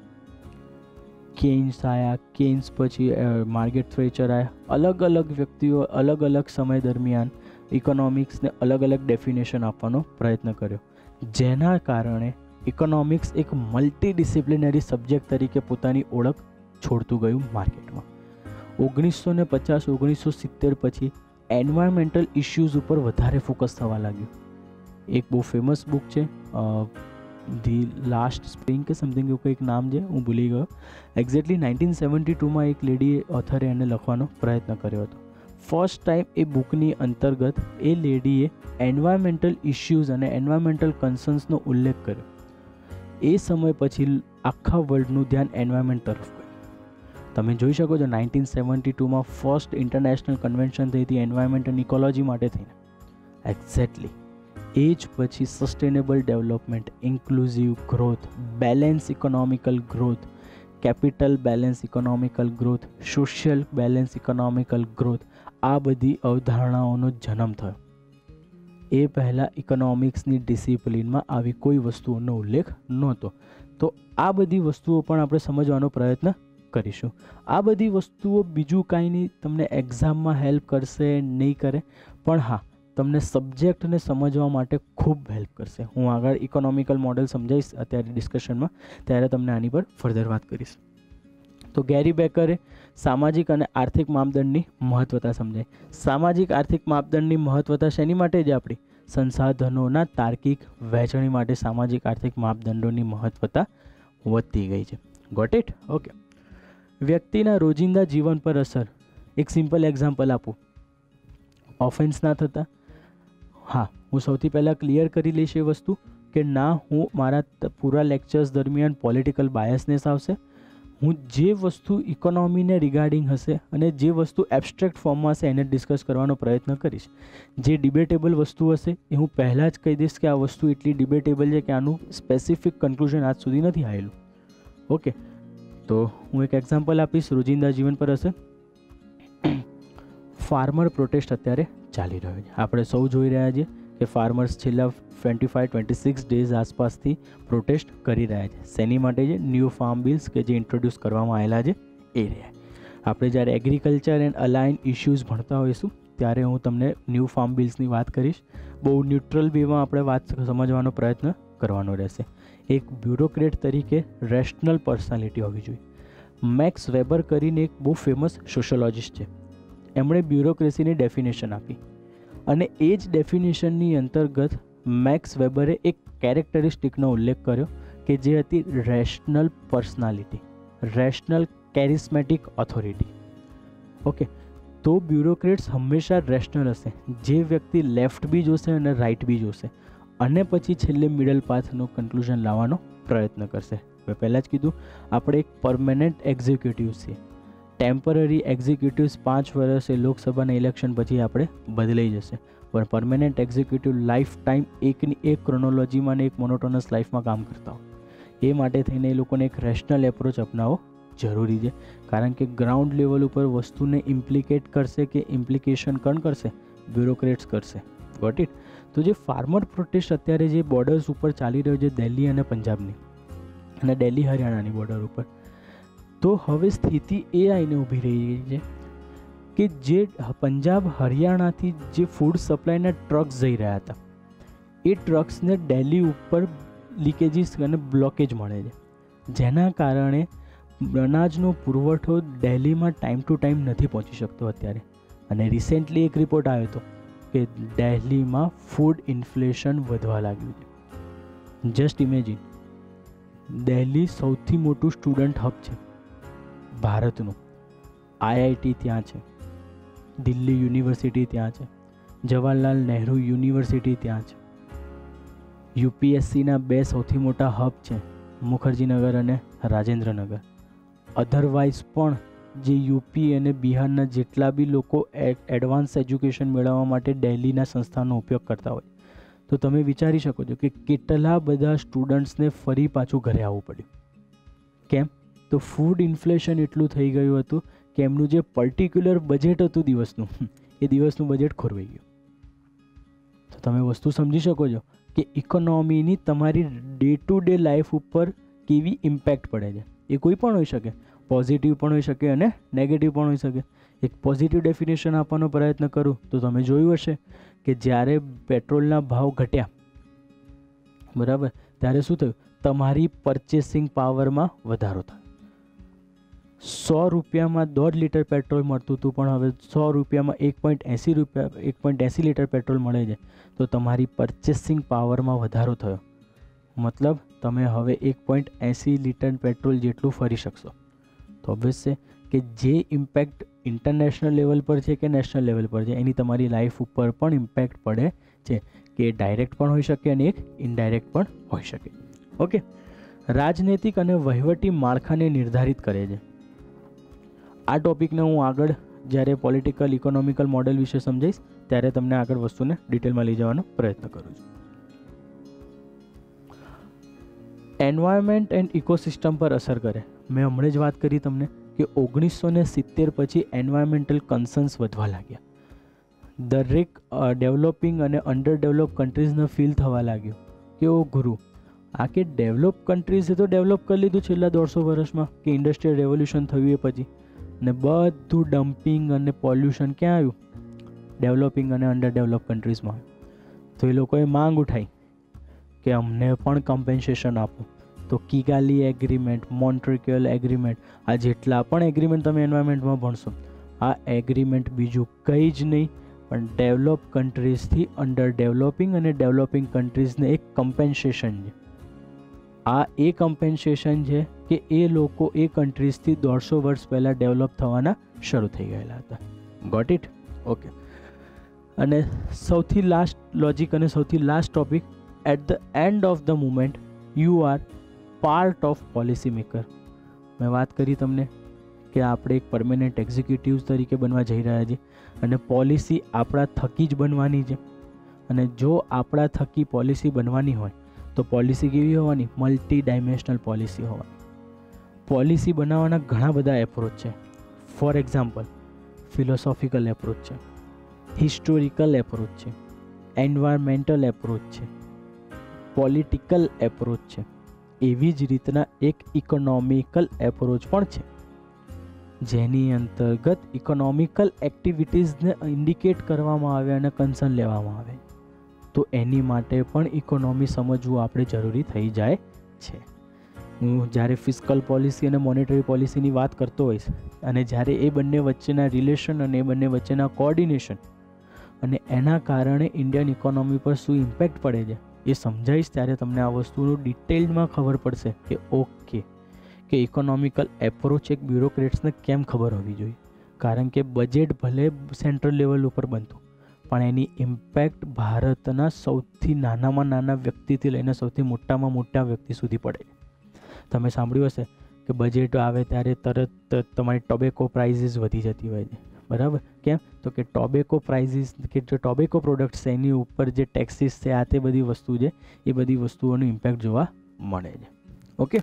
કેન્સ આવ્યા, કેન્સ પછી માર્ગરેટ થેચર આવ્યા. અલગ અલગ વ્યક્તિઓ અલગ અલગ સમય દરમિયાન ઇકોનોમિક્સને અલગ અલગ ડેફિનેશન આપવાનો પ્રયત્ન કર્યો, જેના કારણે ઇકોનોમિક્સ એક મલ્ટી ડિસિપ્લિનરી સબ્જેક્ટ તરીકે પોતાની ઓળખ છોડતું ગયું માર્કેટમાં. 1950-1970 પછી એન્વાયરમેન્ટલ ઇશ્યુઝ ઉપર વધારે ફોકસ થવા લાગ્યું. એક બહુ ફેમસ બુક છે ધી લાસ્ટ સ્પ્રિંગ કે સમથિંગ એવું કંઈક નામ છે, હું ભૂલી ગયો એક્ઝેક્ટલી. 1972માં એક લેડીએ ઓથરે એને લખવાનો પ્રયત્ન કર્યો હતો. ફર્સ્ટ ટાઈમ એ બુકની અંતર્ગત એ લેડીએ એન્વાયરમેન્ટલ ઇશ્યુઝ અને એન્વાયરમેન્ટલ કન્સર્ન્સનો ઉલ્લેખ કર્યો. એ સમય પછી આખા વર્લ્ડનું ધ્યાન એન્વાયરમેન્ટ તરફ ગયું. તમે જોઈ શકો છો 1972માં ફર્સ્ટ ઇન્ટરનેશનલ કન્વેન્શન થઈ હતી એન્વાયરમેન્ટ અને ઇકોલોજી માટે થઈને. એક્ઝેક્ટલી એ જ પછી sustainable development, inclusive growth, balance economical growth, capital balance economical growth, social balance economical growth, આ બધી અવધારણાઓનો જન્મ થયો. એ પહેલાં ઇકોનોમિક્સની ડિસિપ્લિનમાં આવી કોઈ વસ્તુઓનો ઉલ્લેખ નહોતો. તો આ બધી વસ્તુઓ પણ આપણે સમજવાનો પ્રયત્ન કરીશું. આ બધી વસ્તુઓ બીજું કાંઈ નહીં તમને એક્ઝામમાં હેલ્પ કરશે નહીં કરે, પણ હા તમને સબ્જેક્ટને સમજવા માટે ખૂબ હેલ્પ કરશે. હું આગળ ઇકોનોમિકલ મોડેલ સમજાવીશ અત્યારે ડિસ્કશનમાં, ત્યારે તમને આની પર ફર્ધર વાત કરીશ. તો ગેરી બેકરે સામાજિક અને આર્થિક માપદંડની મહત્વતા સમજાય. સામાજિક આર્થિક માપદંડની મહત્વતા શેની માટે છે આપણી? સંસાધનોના તાર્કિક વહેંચણી માટે સામાજિક આર્થિક માપદંડોની મહત્વતા વધતી ગઈ છે. Got it? ઓકે. વ્યક્તિના રોજિંદા જીવન પર અસર. એક સિમ્પલ એક્ઝામ્પલ આપું. ઓફેન્સ ના થતા. હા, હું સૌથી પહેલાં ક્લિયર કરી લઈશ એ વસ્તુ કે ના, હું મારા પૂરા લેક્ચર્સ દરમિયાન પોલિટિકલ બાયસનેસ આવશે. હું જે વસ્તુ ઇકોનોમીને રિગાર્ડિંગ હશે અને જે વસ્તુ એબ્સ્ટ્રેક્ટ ફોર્મમાં હશે એને ડિસ્કસ કરવાનો પ્રયત્ન કરીશ. જે ડિબેટેબલ વસ્તુ હશે એ હું પહેલાં જ કહી દઈશ કે આ વસ્તુ એટલી ડિબેટેબલ છે કે આનું સ્પેસિફિક કન્ક્લુઝન આજ સુધી નથી આવેલું. ઓકે, તો હું એક એક્ઝામ્પલ આપીશ રોજિંદા જીવન પર હશે. ફાર્મર પ્રોટેસ્ટ અત્યારે ચાલી રહ્યો છે. આપણે સૌ જોઈ રહ્યા છીએ કે ફાર્મર્સ છેલ્લા 25-26 ડેઝ આસપાસથી પ્રોટેસ્ટ કરી રહ્યા છે. શેની માટે છે? ન્યૂ ફાર્મ બિલ્સ કે જે ઇન્ટ્રોડ્યુસ કરવામાં આવેલા છે એ રહ્યા. આપણે જ્યારે એગ્રીકલ્ચર એન્ડ અલાઇન ઇશ્યુઝ ભણતા હોઈશું ત્યારે હું તમને ન્યૂ ફાર્મ બિલ્સની વાત કરીશ. બહુ ન્યુટ્રલ વેમાં આપણે વાત સમજવાનો પ્રયત્ન કરવાનો રહેશે. એક બ્યુરોક્રેટ તરીકે રેશનલ પર્સનાલિટી હોવી જોઈએ. મેક્સ વેબર કરીને એક બહુ ફેમસ સોશિયોલોજિસ્ટ છે. એમણે બ્યુરોક્રેસીની ડેફિનેશન આપી અને એ જ ડેફિનેશનની અંતર્ગત મેક્સ વેબરે એક કેરેક્ટરિસ્ટિકનો ઉલ્લેખ કર્યો કે જે હતી rational personality, rational charismatic authority. Okay, તો બ્યુરોક્રેટ્સ હંમેશા રેશનલ હશે. જે વ્યક્તિ લેફ્ટ બી જોશે અને રાઇટ બી જોશે અને પછી છેલ્લે મિડલ પાથનો કન્ક્લુઝન લાવવાનો પ્રયત્ન કરશે. મેં પહેલાં જ કીધું, આપણે એક પરમેનન્ટ એક્ઝિક્યુટિવ છીએ. ટેમ્પરરી એક્ઝિક્યુટિવ્સ 5 વર્ષે લોકસભાના ઇલેક્શન પછી આપણે બદલાઈ જશે, પણ પરમેનન્ટ એક્ઝિક્યુટિવ લાઈફ ટાઈમ એકની એક ક્રોનોલોજીમાં ને એક મોનોટોનસ લાઈફમાં કામ કરતા હોય. એ માટે થઈને એ લોકોને એક રેશનલ એપ્રોચ અપનાવવો જરૂરી છે, કારણ કે ગ્રાઉન્ડ લેવલ ઉપર વસ્તુને ઇમ્પ્લિકેટ કરશે કે ઇમ્પ્લિકેશન કોણ કરશે? બ્યુરોક્રેટ્સ કરશે. Got it? તો જે ફાર્મર પ્રોટેસ્ટ અત્યારે જે બોર્ડર્સ ઉપર ચાલી રહ્યો છે દિલ્હી અને પંજાબની અને દિલ્હી હરિયાણાની બોર્ડર ઉપર, તો હવે સ્થિતિ એ આવીને ઊભી રહી છે કે જે પંજાબ હરિયાણાથી જે ફૂડ સપ્લાયના ટ્રક્સ જઈ રહ્યા હતા એ ટ્રક્સને દિલ્હી ઉપર લીકેજીસ અને બ્લોકેજ મળે છે, જેના કારણે અનાજનો પુરવઠો દિલ્હીમાં ટાઈમ ટુ ટાઈમ નથી પહોંચી શકતો અત્યારે. અને રિસેન્ટલી એક રિપોર્ટ આવ્યો હતો કે દિલ્હીમાં ફૂડ ઇન્ફ્લેશન વધવા લાગ્યું છે. જસ્ટ ઇમેજિન, દિલ્હી સૌથી મોટું સ્ટુડન્ટ હબ છે ભારતનું. IIT ત્યાં છે, દિલ્હી યુનિવર્સિટી ત્યાં છે, જવાહરલાલ નહેરુ યુનિવર્સિટી ત્યાં છે. UPSCના 2 સૌથી મોટા હબ છે, મુખર્જીનગર અને રાજેન્દ્રનગર. અધરવાઇઝ પણ જે યુપી અને બિહારના જેટલા બી લોકો એડવાન્સ એજ્યુકેશન મેળવવા માટે દિલ્હીના સંસ્થાનો ઉપયોગ કરતા હોય, તો તમે વિચારી શકો છો કે કેટલા બધા સ્ટુડન્ટ્સને ફરી પાછું ઘરે આવવું પડ્યું. કેમ? તો ફૂડ ઇન્ફ્લેશન એટલું થઈ ગયું હતું કે એમનું જે પર્ટિક્યુલર બજેટ હતું દિવસનું, એ દિવસનું બજેટ ખોરવાઈ ગયું. તો તમે વસ્તુ સમજી શકો છો કે ઇકોનોમીની તમારી ડે ટુ ડે લાઈફ ઉપર કેવી ઇમ્પેક્ટ પડે છે. એ કોઈ પણ હોઈ શકે, પોઝિટિવ પણ હોઈ શકે અને નેગેટિવ પણ હોઈ શકે. એક પોઝિટિવ ડેફિનેશન આપવાનો પ્રયત્ન કરું તો તમે જોયું હશે કે જ્યારે પેટ્રોલના ભાવ ઘટ્યા, બરાબર, ત્યારે શું થયું? તમારી પરચેસિંગ પાવરમાં વધારો થયો. 100 રૂપિયામાં 1.5 લીટર પેટ્રોલ મળતું હતું, પણ હવે 100 રૂપિયામાં 1.80 લીટર પેટ્રોલ મળે છે. તો તમારી પરચેસિંગ પાવરમાં વધારો થયો, મતલબ તમે હવે 1.80 લીટર પેટ્રોલ જેટલું ફરી શકશો. તો ઓબ્વિયસ છે કે જે ઇમ્પેક્ટ ઇન્ટરનેશનલ લેવલ પર છે કે નેશનલ લેવલ પર છે, એની તમારી લાઈફ ઉપર પણ ઇમ્પેક્ટ પડે છે, કે ડાયરેક્ટ પણ હોઈ શકે અને એક ઇનડાયરેક્ટ પણ હોઈ શકે. ઓકે, રાજનૈતિક અને વહીવટી માળખાને નિર્ધારિત કરે છે. આ ટોપિકને હું આગળ જ્યારે પોલિટિકલ ઇકોનોમિકલ મોડેલ વિશે સમજાવીશ ત્યારે તમને આગળ વસ્તુને ડિટેલમાં લઈ જવાનો પ્રયત્ન કરું છું. એન્વાયરમેન્ટ એન્ડ ઇકોસિસ્ટમ પર અસર કરે. મેં હમણાં જ વાત કરી તમને કે 1970 પછી એન્વાયરમેન્ટલ કન્સર્ન્સ વધવા લાગ્યા. દરેક ડેવલપિંગ અને અંડર ડેવલપ કન્ટ્રીઝને ફીલ થવા લાગ્યું કે ઓ ગુરુ, આ કે ડેવલપ કન્ટ્રીઝે તો ડેવલપ કરી લીધું છેલ્લા 150 વર્ષમાં કે ઇન્ડસ્ટ્રીયલ રેવોલ્યુશન થયું એ પછી, ને બધું ડમ્પિંગ અને પોલ્યુશન ક્યાં આવ્યું? ડેવલપિંગ અને અંડર ડેવલપ કન્ટ્રીઝમાં. તો એ લોકોએ માંગ ઉઠાવી કે અમને પણ કમ્પેન્સેશન આપો. તો કિગાલી એગ્રીમેન્ટ, મોન્ટ્રીયલ એગ્રીમેન્ટ, આ જેટલા પણ એગ્રીમેન્ટ તમે એન્વાયરમેન્ટમાં ભણશો, આ એગ્રીમેન્ટ બીજું કંઈ જ નહીં પણ ડેવલપ કન્ટ્રીઝથી અંડર ડેવલપિંગ અને ડેવલપિંગ કન્ટ્રીઝને એક કમ્પેન્સેશન છે. આ એ કમ્પેન્સેશન છે કે એ લોકો એ કન્ટ્રીઝથી 150 વર્ષ પહેલાં ડેવલપ થવાના શરૂ થઈ ગયેલા હતા. Got it? ઓકે. અને સૌથી લાસ્ટ લોજિક અને સૌથી last topic, at the end of the moment you are part of policy maker. મેં વાત કરી તમને કે આપણે એક પરમેનન્ટ એક્ઝિક્યુટિવ્સ તરીકે બનવા જઈ રહ્યા છીએ અને પોલિસી આપણા થકી જ બનવાની છે. અને જો આપણા થકી પોલિસી બનવાની હોય તો પોલિસી કેવી હોવાની? મલ્ટી ડાયમેન્શનલ પોલિસી હોવાની. પોલિસી બનાવવાના ઘણા બધા એપ્રોચ છે. ફોર એક્ઝામ્પલ, ફિલોસોફિકલ એપ્રોચ છે, હિસ્ટોરિકલ એપ્રોચ છે, એન્વાયરમેન્ટલ એપ્રોચ છે, પોલિટિકલ એપ્રોચ છે. એવી જ રીતના એક ઇકોનોમિકલ એપ્રોચ પણ છે, જેની અંતર્ગત ઇકોનોમિકલ એક્ટિવિટીઝને ઇન્ડિકેટ કરવામાં આવે અને કન્સર્ન લેવામાં આવે. તો એની માટે પણ ઇકોનોમી સમજવું આપણે જરૂરી થઈ જાય છે. હું જ્યારે ફિસ્કલ પોલિસી અને મોનેટરી પોલિસીની વાત કરતો હોઈશ અને જ્યારે એ બંને વચ્ચેના રિલેશન અને એ બંને વચ્ચેના કોઓર્ડિનેશન અને એના કારણે ઇન્ડિયન ઇકોનોમી પર શું ઇમ્પેક્ટ પડે છે એ સમજાવીશ, ત્યારે તમને આ વસ્તુનું ડિટેલમાં ખબર પડશે કે ઓકે, કે ઇકોનોમિકલ એપ્રોચ એક બ્યુરોક્રેટ્સને કેમ ખબર હોવી જોઈએ. કારણ કે બજેટ ભલે સેન્ટ્રલ લેવલ ઉપર બનતું, પણ એની ઇમ્પેક્ટ ભારતના સૌથી નાનામાં નાના વ્યક્તિથી લઈને સૌથી મોટામાં મોટા વ્યક્તિ સુધી પડે. તમે સાંભળ્યું હશે કે બજેટ આવે ત્યારે તરત તમારી ટોબેકો પ્રાઇઝીસ વધી જતી હોય છે, બરાબર? કેમ? તો કે ટોબેકો પ્રાઇઝીસ કે જે ટોબેકો પ્રોડક્ટ્સ છે એની ઉપર જે ટેક્સીસ છે, આ તે બધી વસ્તુ છે, એ બધી વસ્તુઓનું ઇમ્પેક્ટ જોવા મળે છે. ઓકે,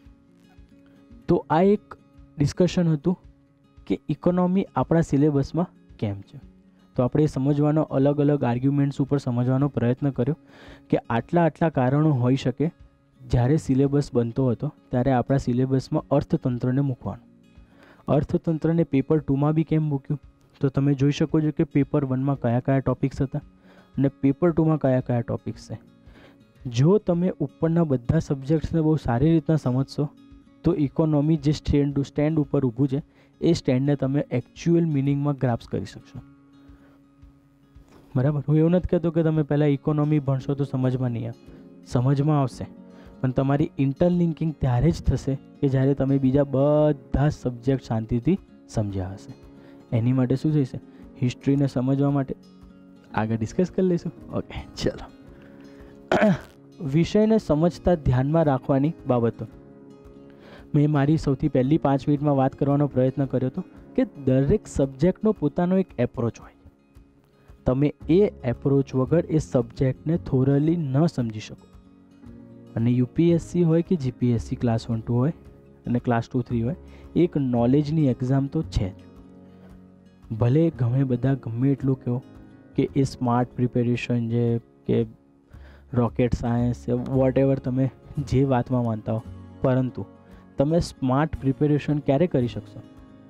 તો આ એક ડિસ્કશન હતું કે ઇકોનોમી આપણા સિલેબસમાં કેમ છે. તો આપણે સમજવાનો અલગ અલગ આર્ગ્યુમેન્ટ્સ ઉપર સમજવાનો પ્રયત્ન કર્યો કે આટલા કારણો હોઈ શકે. જ્યારે સિલેબસ બનતો હતો ત્યારે આપણા સિલેબસમાં અર્થતંત્રને મૂકવાનું. અર્થતંત્રને પેપર 2માં બી કેમ મૂક્યું? તો તમે જોઈ શકો છો કે પેપર 1માં કયા કયા ટોપિક્સ હતા અને પેપર 2માં કયા કયા ટોપિક્સ છે. જો તમે ઉપરના બધા સબ્જેક્ટ્સને બહુ સારી રીતના સમજશો તો ઇકોનોમી જે સ્ટેન્ડ ઉપર ઊભું છે એ સ્ટેન્ડને તમે એકચ્યુઅલ મિનિંગમાં ગ્રાસ્પ કરી શકશો. બરાબર? હું એવું નથી કહેતો કે તમે પહેલાં ઇકોનોમી ભણશો તો સમજમાં નહીં આવે, સમજમાં આવશે, પણ તમારી ઇન્ટરલિંકિંગ ત્યારે જ થશે કે જ્યારે તમે બીજા બધા સબ્જેક્ટ શાંતિથી સમજ્યા હશે. એની માટે શું થશે? હિસ્ટ્રીને સમજવા માટે આગળ ડિસ્કસ કરી લઈશું. ઓકે, ચલો. વિષયને સમજતા ધ્યાનમાં રાખવાની બાબતો મેં મારી સૌથી પહેલી 5 મિનિટમાં વાત કરવાનો પ્રયત્ન કર્યો હતો કે દરેક સબ્જેક્ટનો પોતાનો એક એપ્રોચ હોય. તમે એ એપ્રોચ વગર એ સબ્જેક્ટને થોરલી ન સમજી શકો. અને યુપીએસસી હોય કે જીપીએસસી ક્લાસ 1 2 હોય અને ક્લાસ 2 3 હોય, એક નોલેજની એક્ઝામ તો છે જ. ભલે ગમે એટલું કહો કે એ સ્માર્ટ પ્રિપેરેશન છે કે રોકેટ સાયન્સ છે, વોટ એવર તમે જે વાતમાં માનતા હો, પરંતુ તમે સ્માર્ટ પ્રિપેરેશન ક્યારે કરી શકશો?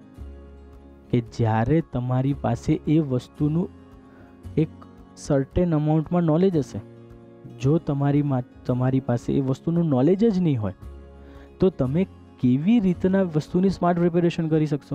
કે જ્યારે તમારી પાસે એ વસ્તુનું એક સર્ટેન અમાઉન્ટમાં નોલેજ હશે. જો તમારી પાસે એ વસ્તુનું નોલેજ જ નહીં હોય તો તમે કેવી રીતના વસ્તુની સ્માર્ટ પ્રિપેરેશન કરી શકશો?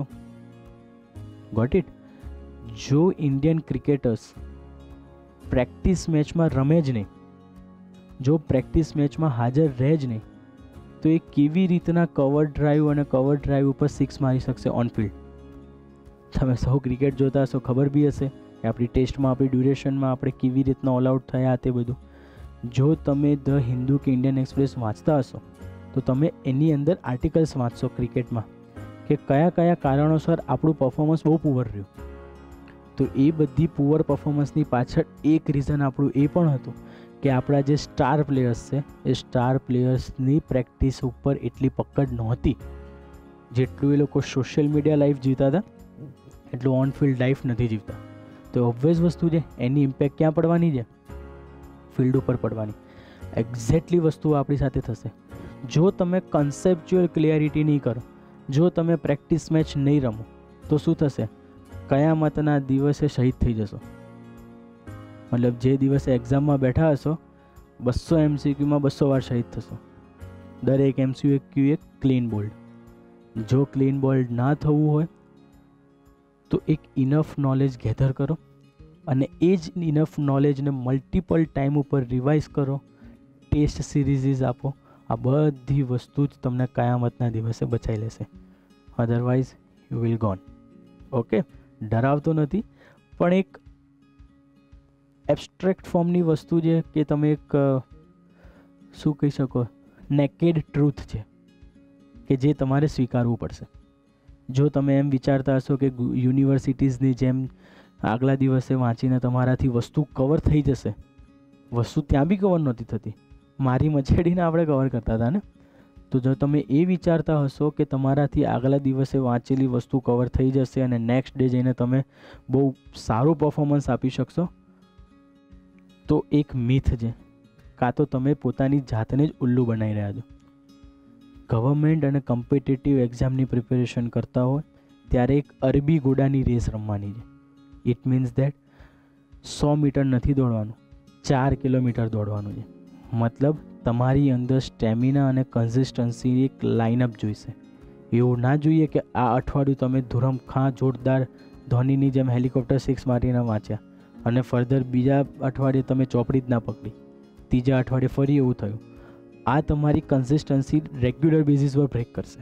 Got it? જો ઇન્ડિયન ક્રિકેટર્સ પ્રેક્ટિસ મેચમાં રમે જ નહીં, જો પ્રેક્ટિસ મેચમાં હાજર રહે જ નહીં, તો એ કેવી રીતના કવર ડ્રાઈવ ઉપર 6 મારી શકશે ઓન ફિલ્ડ? તમે સૌ ક્રિકેટ જોતા હશો, ખબર બી હશે કે આપણી ટેસ્ટમાં આપણી ડ્યુરેશનમાં આપણે કેવી રીતના ઓલ આઉટ થયા તે બધું. જો તમે ધ હિન્દુ કે ઇન્ડિયન એક્સપ્રેસ વાંચતા હશો તો તમે એની અંદર આર્ટિકલ્સ વાંચશો ક્રિકેટમાં કે કયા કારણોસર આપણું પરફોર્મન્સ બહુ પુઅર રહ્યું. તો એ બધી પુઅર પરફોર્મન્સની પાછળ એક રીઝન આપણું એ પણ હતું કે આપણા જે સ્ટાર પ્લેયર્સ છે એ સ્ટાર પ્લેયર્સની પ્રેક્ટિસ ઉપર એટલી પકડ નહોતી. જેટલું એ લોકો સોશિયલ મીડિયા લાઈફ જીવતા હતા એટલું ઓન ફિલ્ડ લાઈફ નથી જીવતા. તો ઓબ્વિયસ વસ્તુ છે, એની ઇમ્પેક્ટ ક્યાં પડવાની છે? ફિલ્ડ ઉપર પડવાની. એક્ઝેક્ટલી વસ્તુઓ આપણી સાથે થશે. જો તમે કન્સેપ્ચ્યુઅલ ક્લિયરિટી નહીં કરો, જો તમે પ્રેક્ટિસ મેચ નહીં રમો તો શું થશે? કયામતના દિવસે શહીદ થઈ જશો. મતલબ જે દિવસે એક્ઝામમાં બેઠા હશો 200 MCQમાં 200 વાર શહીદ થશો. દરેક MCQ એક ક્લીન બોલ્ડ. જો ક્લીન બોલ્ડ ના થવું હોય તો એક ઇનફ નોલેજ ગેધર કરો, અને એ જ ઇનફ નોલેજને મલ્ટિપલ ટાઈમ ઉપર રિવાઇઝ કરો, ટેસ્ટ સિરીઝીસ આપો. આ બધી વસ્તુ જ તમને કયામતના દિવસે બચાવી લેશે. Otherwise you will gone. Okay, ડરાવતો નથી, પણ એક એબ્સ્ટ્રેક્ટ ફોર્મની વસ્તુ છે કે તમે એક શું કહી શકો, નેકેડ ટ્રુથ છે કે જે તમારે સ્વીકારવું પડશે. જો તમે એમ વિચારતા હશો કે યુનિવર્સિટીઝની જેમ આગલા દિવસે વાંચીને તમારાથી વસ્તુ કવર થઈ જશે, વસ્તુ ત્યાં બી કવર નહોતી થતી. મારી મચેડીને આપણે કવર કરતા હતા ને. તો જો તમે એ વિચારતા હશો કે તમારાથી આગલા દિવસે વાંચેલી વસ્તુ કવર થઈ જશે અને નેક્સ્ટ ડે જઈને તમે બહુ સારું પરફોર્મન્સ આપી શકશો, તો એક મિથ છે, કાં તો તમે પોતાની જાતને જ ઉલ્લુ બનાવી રહ્યા છો. ગવર્મેન્ટ અને કોમ્પિટિટિવ એક્ઝામની પ્રિપેરેશન કરતા હોય ત્યારે એક અરબી ઘોડાની રેસ રમવાની છે. ઇટ મીન્સ દેટ 100 મીટર નથી દોડવાનું, 4 કિલોમીટર દોડવાનું છે. મતલબ તમારી અંદર સ્ટેમિના અને કન્સિસ્ટન્સીની એક લાઇનઅપ જોઈશે. એવું ના જોઈએ કે આ અઠવાડિયું તમે ધુરમખાં જોરદાર ધોનીની જેમ હેલિકોપ્ટર 6 મારીને વાંચ્યા અને ફર્ધર બીજા અઠવાડિયે તમે ચોપડી જ ના પકડી, ત્રીજા અઠવાડિયે ફરી એવું થયું. આ તમારી કન્સિસ્ટન્સી રેગ્યુલર બેઝિસ પર બ્રેક કરશે.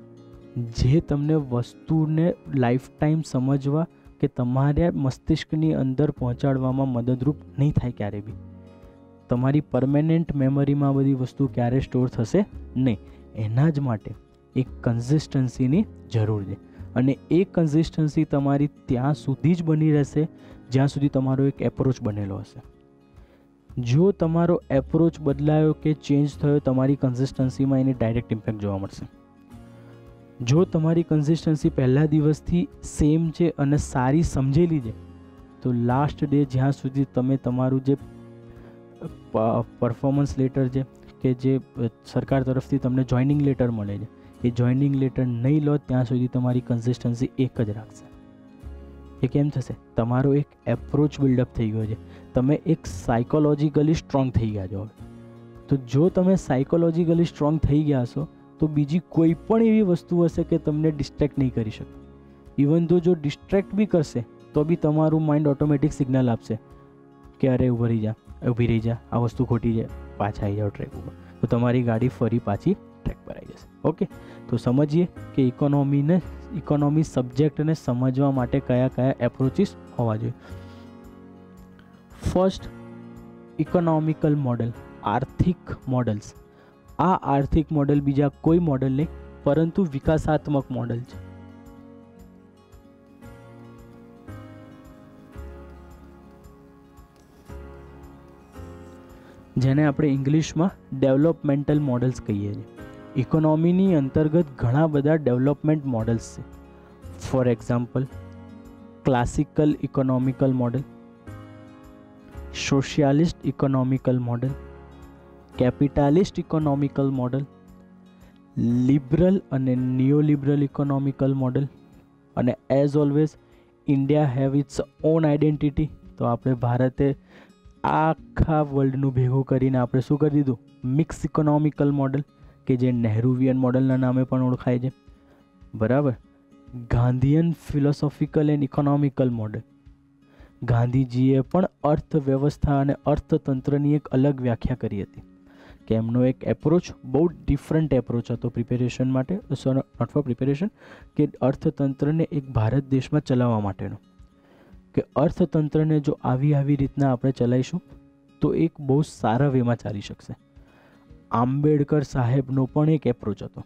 જે તમને વસ્તુને લાઈફ ટાઈમ સમજવા કે તમારા મસ્તિષ્કની અંદર પહોંચાડવામાં મદદરૂપ નહીં થાય ક્યારે બી. તમારી પરમેનન્ટ મેમરીમાં બધી વસ્તુ ક્યારે સ્ટોર થશે નહીં. એના જ માટે એક કન્સિસ્ટન્સીની જરૂર છે અને એ કન્સિસ્ટન્સી તમારી ત્યાં સુધી જ બની રહેશે જ્યાં સુધી તમારો એક એપ્રોચ બનેલો હશે. જો તમારો એપ્રોચ બદલાયો કે ચેન્જ થયો, તમારી કન્સિસ્ટન્સીમાં એની ડાયરેક્ટ ઇમ્પેક્ટ જોવા મળશે. જો તમારી કન્સિસ્ટન્સી પહેલા દિવસથી સેમ છે અને સારી સમજેલી છે, તો લાસ્ટ ડે જ્યાં સુધી તમે તમારું જે પરફોર્મન્સ લેટર છે કે જે સરકાર તરફથી તમને જોઈનિંગ લેટર મળે છે, એ જોઈનિંગ લેટર નહીં લો ત્યાં સુધી તમારી કન્સિસ્ટન્સી એક જ રાખશે. એ કેમ થશે? તમારો એક એપ્રોચ બિલ્ડઅપ થઈ ગયો છે, તમે એક સાયકોલોજીકલી સ્ટ્રોંગ થઈ ગયા છો. તો જો તમે સાયકોલોજીકલી સ્ટ્રોંગ થઈ ગયા છો તો બીજી કોઈ પણ એવી વસ્તુ હશે કે તમને ડિસ્ટ્રેક્ટ નહીં કરી શકે. ઇવન તો જો ડિસ્ટ્રેક્ટ બી કરશે તો બી તમારું માઇન્ડ ઓટોમેટિક સિગ્નલ આપશે કે અરે ઊભી રહી જા, આ વસ્તુ ખોટી છે, પાછા આવી જાઓ ટ્રેક ઉપર. તો તમારી ગાડી ફરી પાછી ટ્રેક પર આવી જશે. ઓકે, તો સમજીએ કે ઇકોનોમી સબ્જેક્ટને સમજવા માટે કયા કયા એપ્રોચીસ હોવા જોઈએ. ફર્સ્ટ, ઇકોનોમિકલ મોડેલ, આર્થિક મોડલ્સ. આ આર્થિક મોડેલ બીજા કોઈ મોડેલ નહીં પરંતુ વિકાસાત્મક મોડેલ છે. જેને આપણે ઇંગ્લિશમાં ડેવલપમેન્ટલ મોડલ્સ કહીએ છીએ. ઇકોનોમીની અંતર્ગત ઘણા બધા ડેવલપમેન્ટ મોડલ્સ છે. For example, classical economical model, socialist economical model, capitalist economical model, liberal અને નિયોલિબરલ ઇકોનોમિકલ મોડેલ, અને as always India have its own identity. તો આપણે ભારતે આખા વર્લ્ડનું ભેગું કરીને આપણે શું કરી દીધું? મિક્સ ઇકોનોમિકલ મોડેલ, કે જે નહેરુવિયન મોડેલના નામે પણ ઓળખાય છે. બરાબર. Gandhian philosophical and economical model. ગાંધીજીએ પણ અર્થવ્યવસ્થા અને અર્થતંત્રની એક અલગ વ્યાખ્યા કરી હતી કે એમનો એક એપ્રોચ બહુ ડિફરન્ટ એપ્રોચ હતો પ્રિપેરેશન માટે, નોટ ફોર પ્રિપેરેશન, કે અર્થતંત્રને એક ભારત દેશમાં ચલાવવા માટેનો, કે અર્થતંત્રને જો આવી રીતના આપણે ચલાવીશું તો એક બહુ સારા વેમાં ચાલી શકશે. આંબેડકર સાહેબનો પણ એક એપ્રોચ હતો.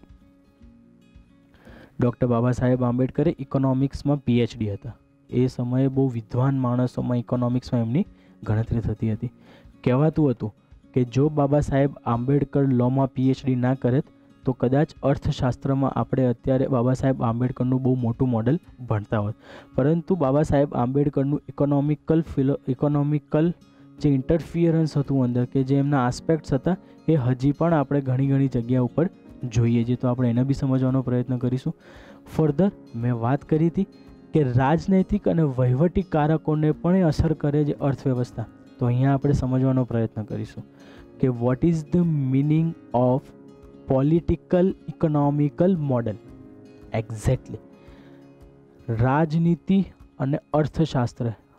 ડૉક્ટર બાબા સાહેબ આંબેડકરે ઇકોનોમિક્સમાં PhD હતા. એ સમયે બહુ વિદ્વાન માણસોમાં ઇકોનોમિક્સમાં એમની ગણતરી થતી હતી. કહેવાતું હતું કે જો બાબા સાહેબ આંબેડકર લોમાં PhD ના કરે તો કદાચ અર્થશાસ્ત્રમાં આપણે અત્યારે બાબા સાહેબ આંબેડકરનું બહુ મોટું મોડલ ભણતા હોત. પરંતુ બાબા સાહેબ આંબેડકરનું ઇકોનોમિકલ જે ઇન્ટરફિયરન્સ હતું અંદર, કે જે એમના આસ્પેક્ટ્સ હતા, એ હજી પણ આપણે ઘણી જગ્યા ઉપર જોઈએ છીએ. તો આપણે એને બી સમજવાનો પ્રયત્ન કરીશું. ફર્ધર મેં વાત કરી હતી કે રાજનૈતિક અને વહીવટી કારકોને પણ એ અસર કરે છે અર્થવ્યવસ્થા. તો અહીંયા આપણે સમજવાનો પ્રયત્ન કરીશું કે what is the meaning of political economical model. Exactly રાજનીતિ અને અર્થશાસ્ત્ર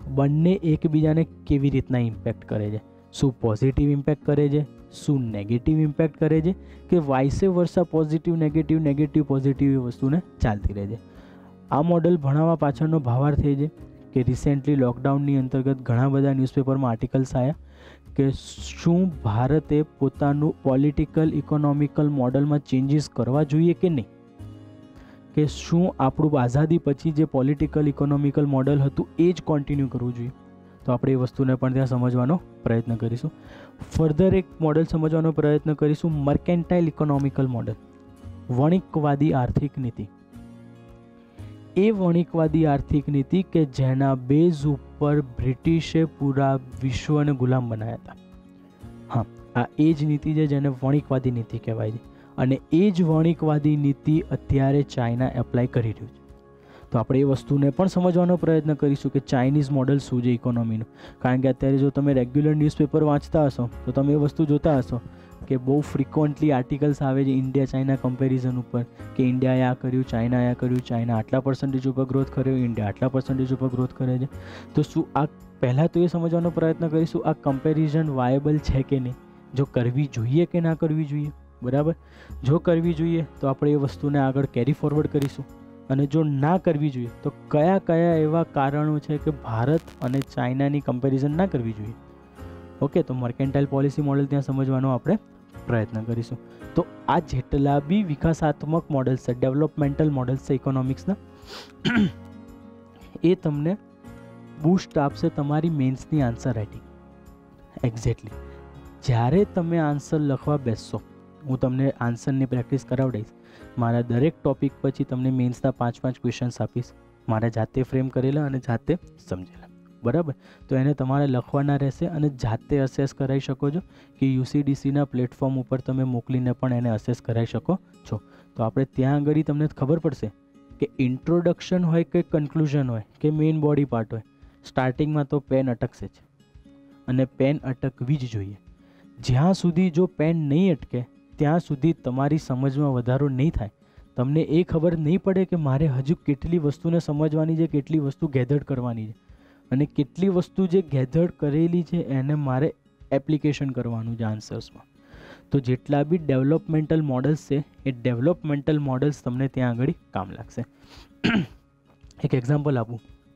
બંને એકબીજાને કેવી રીતના ઇમ્પેક્ટ કરે છે, શું પોઝિટિવ ઇમ્પેક્ટ કરે છે, શું નેગેટિવ ઇમ્પેક્ટ કરે છે, કે vice versa positive negative negative positive એ વસ્તુને ચાલતી રહે છે. આ મોડલ ભણાવવા પાછળનો ભાવાર્થ એ છે કે રિસેન્ટલી લોકડાઉનની અંતર્ગત ઘણા બધા ન્યૂઝપેપરમાં આર્ટિકલ્સ આવ્યા કે શું ભારતે પોતાનું પોલિટિકલ ઇકોનોમિકલ મોડલમાં ચેન્જીસ કરવા જોઈએ કે નહીં, કે શું આપણું આઝાદી પછી જે પોલિટિકલ ઇકોનોમિકલ મોડલ હતું એ જ કન્ટિન્યુ કરવું જોઈએ. તો આપણે એ વસ્તુને પણ ત્યાં સમજવાનો પ્રયત્ન કરીશું. ફર્ધર એક મોડલ સમજવાનો પ્રયત્ન કરીશું, મર્કેન્ટાઇલ ઇકોનોમિકલ મોડલ, વણિકવાદી આર્થિક નીતિ. એ વણિકવાદી આર્થિક નીતિ કે જેના બેઝ ઉપર બ્રિટિશે પૂરા વિશ્વને ગુલામ બનાવ્યા હતા. હા, આ એ જ નીતિ છે જેને વણિકવાદી નીતિ કહેવાય છે, અને એ જ વણિકવાદી નીતિ અત્યારે ચાઇના એપ્લાય કરી રહ્યું છે. તો આપણે એ વસ્તુને પણ સમજવાનો પ્રયત્ન કરીશું કે ચાઇનીઝ મોડલ શું છે ઇકોનોમીનું. કારણ કે અત્યારે જો તમે રેગ્યુલર ન્યૂઝપેપર વાંચતા હશો તો તમે એ વસ્તુ જોતા હશો કે બહુ ફ્રિકવન્ટલી આર્ટિકલ્સ આવે છે ઇન્ડિયા ચાઇના કમ્પેરિઝન ઉપર, કે ઇન્ડિયાએ આ કર્યું, ચાઇનાએ આ કર્યું, ચાઇના આટલા પર્સન્ટેજ ઉપર ગ્રોથ કર્યો, ઇન્ડિયા આટલા પર્સન્ટેજ ઉપર ગ્રોથ કરે છે. તો શું આ પહેલાં તો એ સમજવાનો પ્રયત્ન કરીશું આ કમ્પેરિઝન વાયેબલ છે કે નહીં, જો કરવી જોઈએ કે ના કરવી જોઈએ. બરાબર, જો કરવી જોઈએ તો આપણે એ વસ્તુને આગળ કેરી ફોરવર્ડ કરીશું, અને જો ના કરવી જોઈએ તો કયા કયા એવા કારણો છે કે ભારત અને ચાઇનાની કમ્પેરિઝન ના કરવી જોઈએ. ઓકે, તો મર્કેન્ટાઇલ પોલિસી મોડલ ત્યાં સમજવાનો આપણે પ્રયત્ન કરીશું. તો આ જેટલા બી વિકાસાત્મક મોડલ્સ છે, ડેવલપમેન્ટલ મોડલ્સ છે ઇકોનોમિક્સના, એ તમને બૂસ્ટ આપશે તમારી મેન્સની આન્સર રાઇટિંગ. એક્ઝેક્ટલી જ્યારે તમે આન્સર લખવા બેસશો, હું તમને આન્સરની પ્રેક્ટિસ કરાવડાવીશ. મારા દરેક ટોપિક પછી તમને મેન્સના 5 ક્વેશ્ચન્સ આપીશ, મારા જાતે ફ્રેમ કરેલા અને જાતે સમજેલા. બરાબર, તો એને તમારે લખવાના રહેશે અને જાતે અસેસ કરાવી શકો છો કે યુસીડીસીના પ્લેટફોર્મ ઉપર તમે મોકલીને પણ એને અસેસ કરાવી શકો છો. તો આપણે ત્યાં આગળ તમને ખબર પડશે કે ઇન્ટ્રોડક્શન હોય કે કન્ક્લુઝન હોય કે મેઇન બોડી પાર્ટ હોય, સ્ટાર્ટિંગમાં તો પેન અટકશે જ, અને પેન અટકવી જ જોઈએ. જ્યાં સુધી જો પેન નહીં અટકે ત્યાં સુધી તમારી સમજમાં વધારો નહીં થાય, તમને એ ખબર નહીં પડે કે મારે હજુ કેટલી વસ્તુને સમજવાની છે, કેટલી વસ્તુ ગેધર કરવાની છે, અને કેટલી વસ્તુ જે ગેધર કરેલી છે એને મારે એપ્લિકેશન કરવાનું છે આન્સર્સમાં. તો જેટલા બી ડેવલપમેન્ટલ મોડલ્સ છે એ ડેવલપમેન્ટલ મોડલ્સ તમને ત્યાં આગળ કામ લાગશે. એક એક્ઝામ્પલ આપું,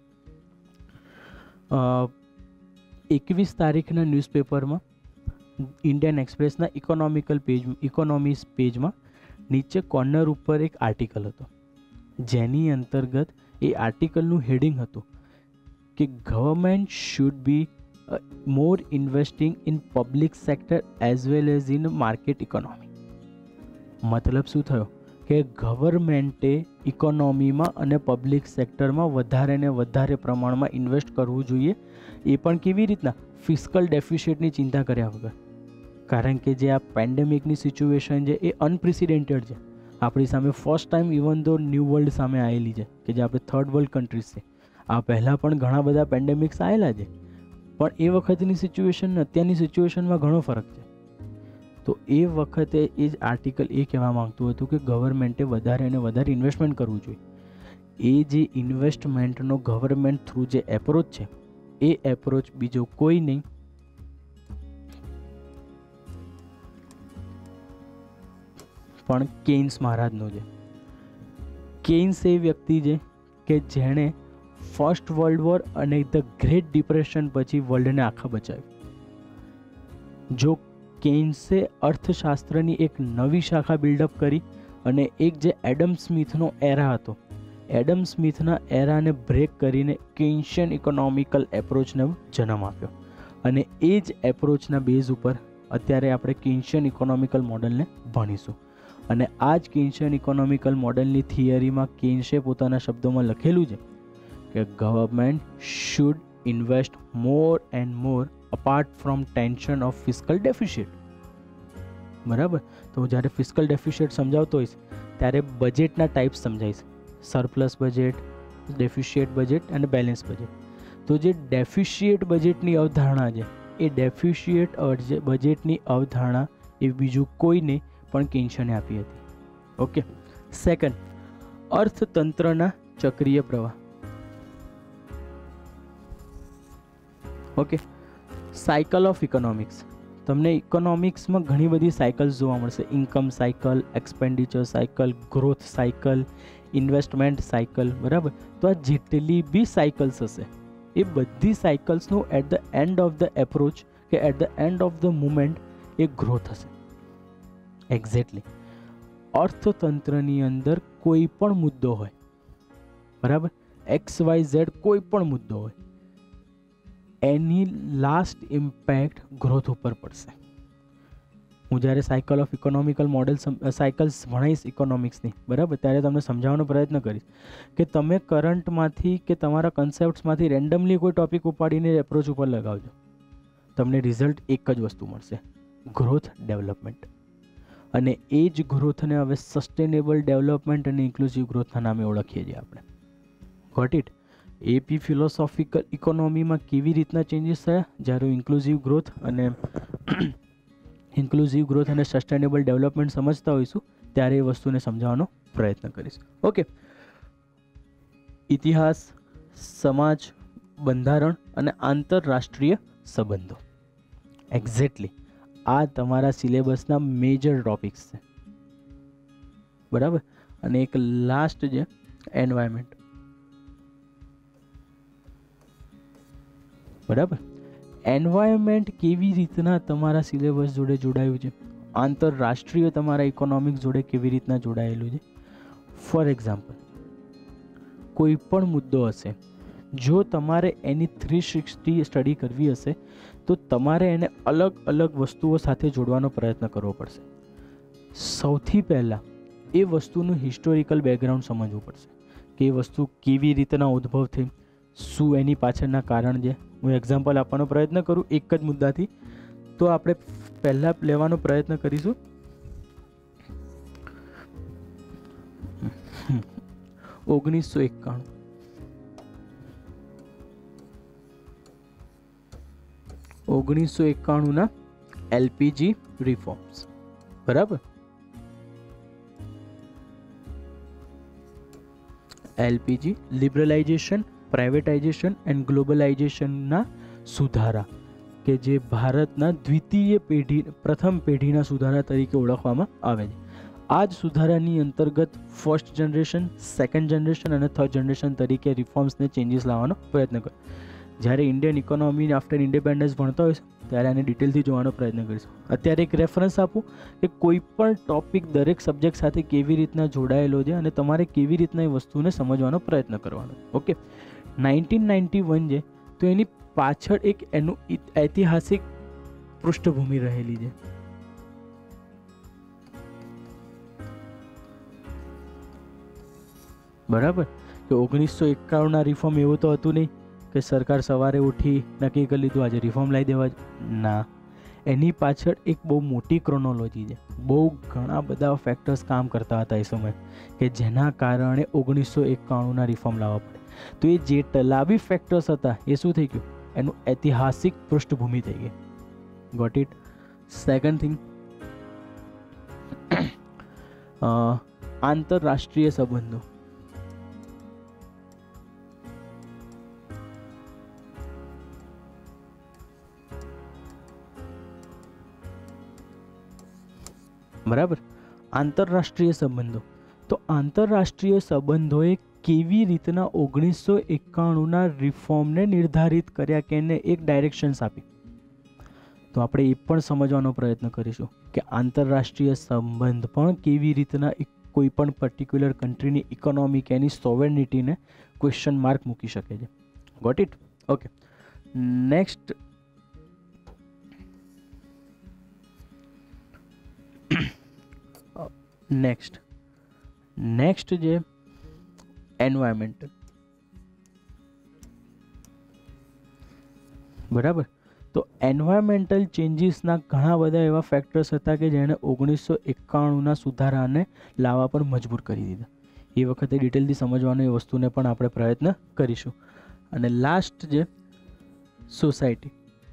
21 તારીખના ન્યૂઝપેપરમાં ઇન્ડિયન એક્સપ્રેસના ઇકોનોમિક્સ પેજમાં નીચે કોર્નર ઉપર એક આર્ટિકલ હતો, જેની અંતર્ગત એ આર્ટિકલનું હેડિંગ હતું કે government should be more investing in public sector as well as in market economy. મતલબ શું થયો કે ગવર્મેન્ટે ઇકોનોમીમાં અને પબ્લિક સેક્ટરમાં વધારે ને વધારે પ્રમાણમાં ઇન્વેસ્ટ કરવું જોઈએ, એ પણ કેવી રીતના, ફિસ્કલ ડેફિસિટની ચિંતા કર્યા વગર. કારણ કે જે આ પેન્ડેમિકની સિચ્યુએશન છે એ અનપ્રેસિડેન્ટેડ છે, આપણી સામે first time even though new world સામે આવેલી છે કે જે આપણે થર્ડ વર્લ્ડ કન્ટ્રીઝ છે. આ પહેલાં પણ ઘણા બધા પેન્ડેમિક્સ આવેલા છે, પણ એ વખતની સિચ્યુએશન અત્યારની સિચ્યુએશનમાં ઘણો ફરક છે. તો એ વખતે એ જ આર્ટિકલ એ કહેવા માગતું હતું કે ગવર્મેન્ટે વધારે અને વધારે ઇન્વેસ્ટમેન્ટ કરવું જોઈએ. એ જે ઇન્વેસ્ટમેન્ટનો ગવર્મેન્ટ થ્રુ જે એપ્રોચ છે એ એપ્રોચ બીજો કોઈ નહીં પણ કેન્સ મહારાજનો છે. કેન્સ એ વ્યક્તિ છે કે જેણે ફર્સ્ટ વર્લ્ડ વોર અને ધ ગ્રેટ ડિપ્રેશન પછી વર્લ્ડને આખા બચાવ્યું. જો કેન્સે અર્થશાસ્ત્રની એક નવી શાખા બિલ્ડઅપ કરી અને એક જે એડમ સ્મિથનો એરા હતો, એડમ સ્મિથના એરાને બ્રેક કરીને કેન્શિયન ઇકોનોમિકલ એપ્રોચને જન્મ આપ્યો, અને એ જ એપ્રોચના બેઝ ઉપર અત્યારે આપણે કેન્શિયન ઇકોનોમિકલ મોડલને ભણીશું. અને આ જ કેન્શિયન ઇકોનોમિકલ મોડલની થિયરીમાં કેન્સે પોતાના શબ્દોમાં લખેલું છે કે government should invest more and more apart from tension of fiscal deficit. બરાબર, તો જ્યારે ફિસ્કલ ડેફિસિટ સમજાવતો હોઈશ ત્યારે બજેટના ટાઈપ્સ સમજાવીશ, સરપ્લસ બજેટ, ડેફિશિયેટ બજેટ અને બેલેન્સ બજેટ. તો જે ડેફિશિયેટ બજેટની અવધારણા છે એ ડેફિશિયેટ બજેટની અવધારણા એ બીજું કોઈ નહીં પણ કેન્શને આપી હતી. ઓકે, સેકન્ડ, અર્થતંત્રના ચક્રીય પ્રવાહ. Okay, cycle of economics. તમને ઇકોનોમિક્સમાં ઘણી બધી સાયકલ્સ જોવા મળશે. Income cycle, expenditure cycle, growth cycle, investment cycle, બરાબર. તો આ જેટલી બી સાયકલ્સ હશે એ બધી સાયકલ્સનું at the end of the approach કે at the end of the moment એ ગ્રોથ હશે. એક્ઝેક્ટલી અર્થતંત્રની અંદર કોઈ પણ મુદ્દો હોય, બરાબર, XYZ કોઈ પણ મુદ્દો હોય, એની લાસ્ટ ઇમ્પેક્ટ ગ્રોથ ઉપર પડશે. હું જ્યારે cycle of economical model cycles ભણાવીશ ઇકોનોમિક્સની, બરાબર, ત્યારે તમને સમજાવવાનો પ્રયત્ન કરીશ કે તમે કરંટમાંથી કે તમારા કન્સેપ્ટ્સમાંથી રેન્ડમલી કોઈ ટોપિક ઉપાડીને એપ્રોચ ઉપર લગાવજો, તમને રિઝલ્ટ એક જ વસ્તુ મળશે, ગ્રોથ ડેવલપમેન્ટ. અને એ જ ગ્રોથને હવે સસ્ટેનેબલ ડેવલપમેન્ટ અને ઇન્ક્લુઝિવ ગ્રોથના નામે ઓળખીએ છીએ આપણે. Got it? એપી ફિલોસોફિકલ ઇકોનોમીમાં કેવી રીતના ચેન્જીસ થયા જ્યારે ઇન્ક્લુઝિવ ગ્રોથ અને સસ્ટેનેબલ ડેવલપમેન્ટ સમજતા હોઈશું ત્યારે એ વસ્તુને સમજાવવાનો પ્રયત્ન કરીશ. ઓકે, ઇતિહાસ, સમાજ, બંધારણ અને આંતરરાષ્ટ્રીય સંબંધો. એક્ઝેક્ટલી આ તમારા સિલેબસના મેજર ટોપિક્સ છે, બરાબર. અને એક લાસ્ટ છે એન્વાયરમેન્ટ, બરાબર. એન્વાયરમેન્ટ કેવી રીતના તમારા સિલેબસ જોડે જોડાયું છે, આંતરરાષ્ટ્રીય તમારા ઇકોનોમિક્સ જોડે કેવી રીતના જોડાયેલું છે. ફોર એક્ઝામ્પલ, કોઈ પણ મુદ્દો હશે, જો તમારે એની 360 સ્ટડી કરવી હશે તો તમારે એને અલગ અલગ વસ્તુઓ સાથે જોડવાનો પ્રયત્ન કરવો પડશે. સૌથી પહેલાં એ વસ્તુનું હિસ્ટોરિકલ બેકગ્રાઉન્ડ સમજવું પડશે કે એ વસ્તુ કેવી રીતના ઉદ્ભવ થઈ, શું એની પાછળના કારણ છે. હું એક્ઝામ્પલ આપવાનો પ્રયત્ન કરું એક જ મુદ્દાથી, તો આપણે પહેલાં લેવાનો પ્રયત્ન કરીશું 1991. 1991 LPG રિફોર્મ્સ, બરાબર. LPG લિબરલાઇઝેશન, પ્રાઇવેટાઇઝેશન એન્ડ ગ્લોબલાઇઝેશનના સુધારા કે જે ભારતના પ્રથમ પેઢીના સુધારા તરીકે ઓળખવામાં આવે છે. આ જ સુધારાની અંતર્ગત ફર્સ્ટ જનરેશન, સેકન્ડ જનરેશન અને થર્ડ જનરેશન તરીકે રિફોર્મ્સને ચેન્જીસ લાવવાનો પ્રયત્ન કર્યો. જ્યારે ઇન્ડિયન ઇકોનોમી આફ્ટર ઇન્ડિપેન્ડન્સ ભણતા હોઈશું ત્યારે આને ડિટેલથી જોવાનો પ્રયત્ન કરીશું. અત્યારે એક રેફરન્સ આપું કે કોઈ પણ ટોપિક દરેક સબ્જેક્ટ સાથે કેવી રીતના જોડાયેલો છે અને તમારે કેવી રીતના એ વસ્તુને સમજવાનો પ્રયત્ન કરવાનો. ઓકે, 1991 છે તો એની પાછળ એક એનું ઐતિહાસિક પૃષ્ઠભૂમિ રહેલી છે. બરાબર, કે 1951ના રિફોર્મ એવું તો હતું નહીં કે સરકાર સવારે ઉઠી નક્કી કરી લીધું આજે રિફોર્મ લાવી દેવા ના. એની પાછળ એક બહુ મોટી ક્રોનોલોજી છે, બહુ ઘણા બધા ફેક્ટર્સ કામ કરતા હતા એ સમયે કે જેના કારણે 1991ના રિફોર્મ લાવવા પડે. તો એ જેટલા બી ફેક્ટર્સ હતા એ શું થઈ ગયું, એનું ઐતિહાસિક પૃષ્ઠભૂમિ થઈ ગઈ. Got it? સેકન્ડ થિંગ, આંતરરાષ્ટ્રીય સંબંધો. બરાબર, આંતરરાષ્ટ્રીય સંબંધો. તો આંતરરાષ્ટ્રીય સંબંધોએ કેવી રીતના 1991ના રિફોર્મને નિર્ધારિત કર્યા કે એને એક ડાયરેક્શન્સ આપી. તો આપણે એ પણ સમજવાનો પ્રયત્ન કરીશું કે આંતરરાષ્ટ્રીય સંબંધ પણ કેવી રીતના કોઈ પણ પર્ટિક્યુલર કન્ટ્રીની ઇકોનોમી કે એની સોવર્નિટીને ક્વેશ્ચન માર્ક મૂકી શકે છે. Got it? ઓકે, નેક્સ્ટ જે એન્વાયરમેન્ટલ, બરાબર. તો એન્વાયરમેન્ટલ ચેન્જીસના ઘણા બધા એવા ફેક્ટર્સ હતા કે જેણે 1991ના સુધારાને લાવવા પર મજબૂર કરી દીધા. એ વખતે ડિટેલથી સમજવાનો એ વસ્તુને પણ આપણે પ્રયત્ન કરીશું. અને લાસ્ટ જે સોસાયટી,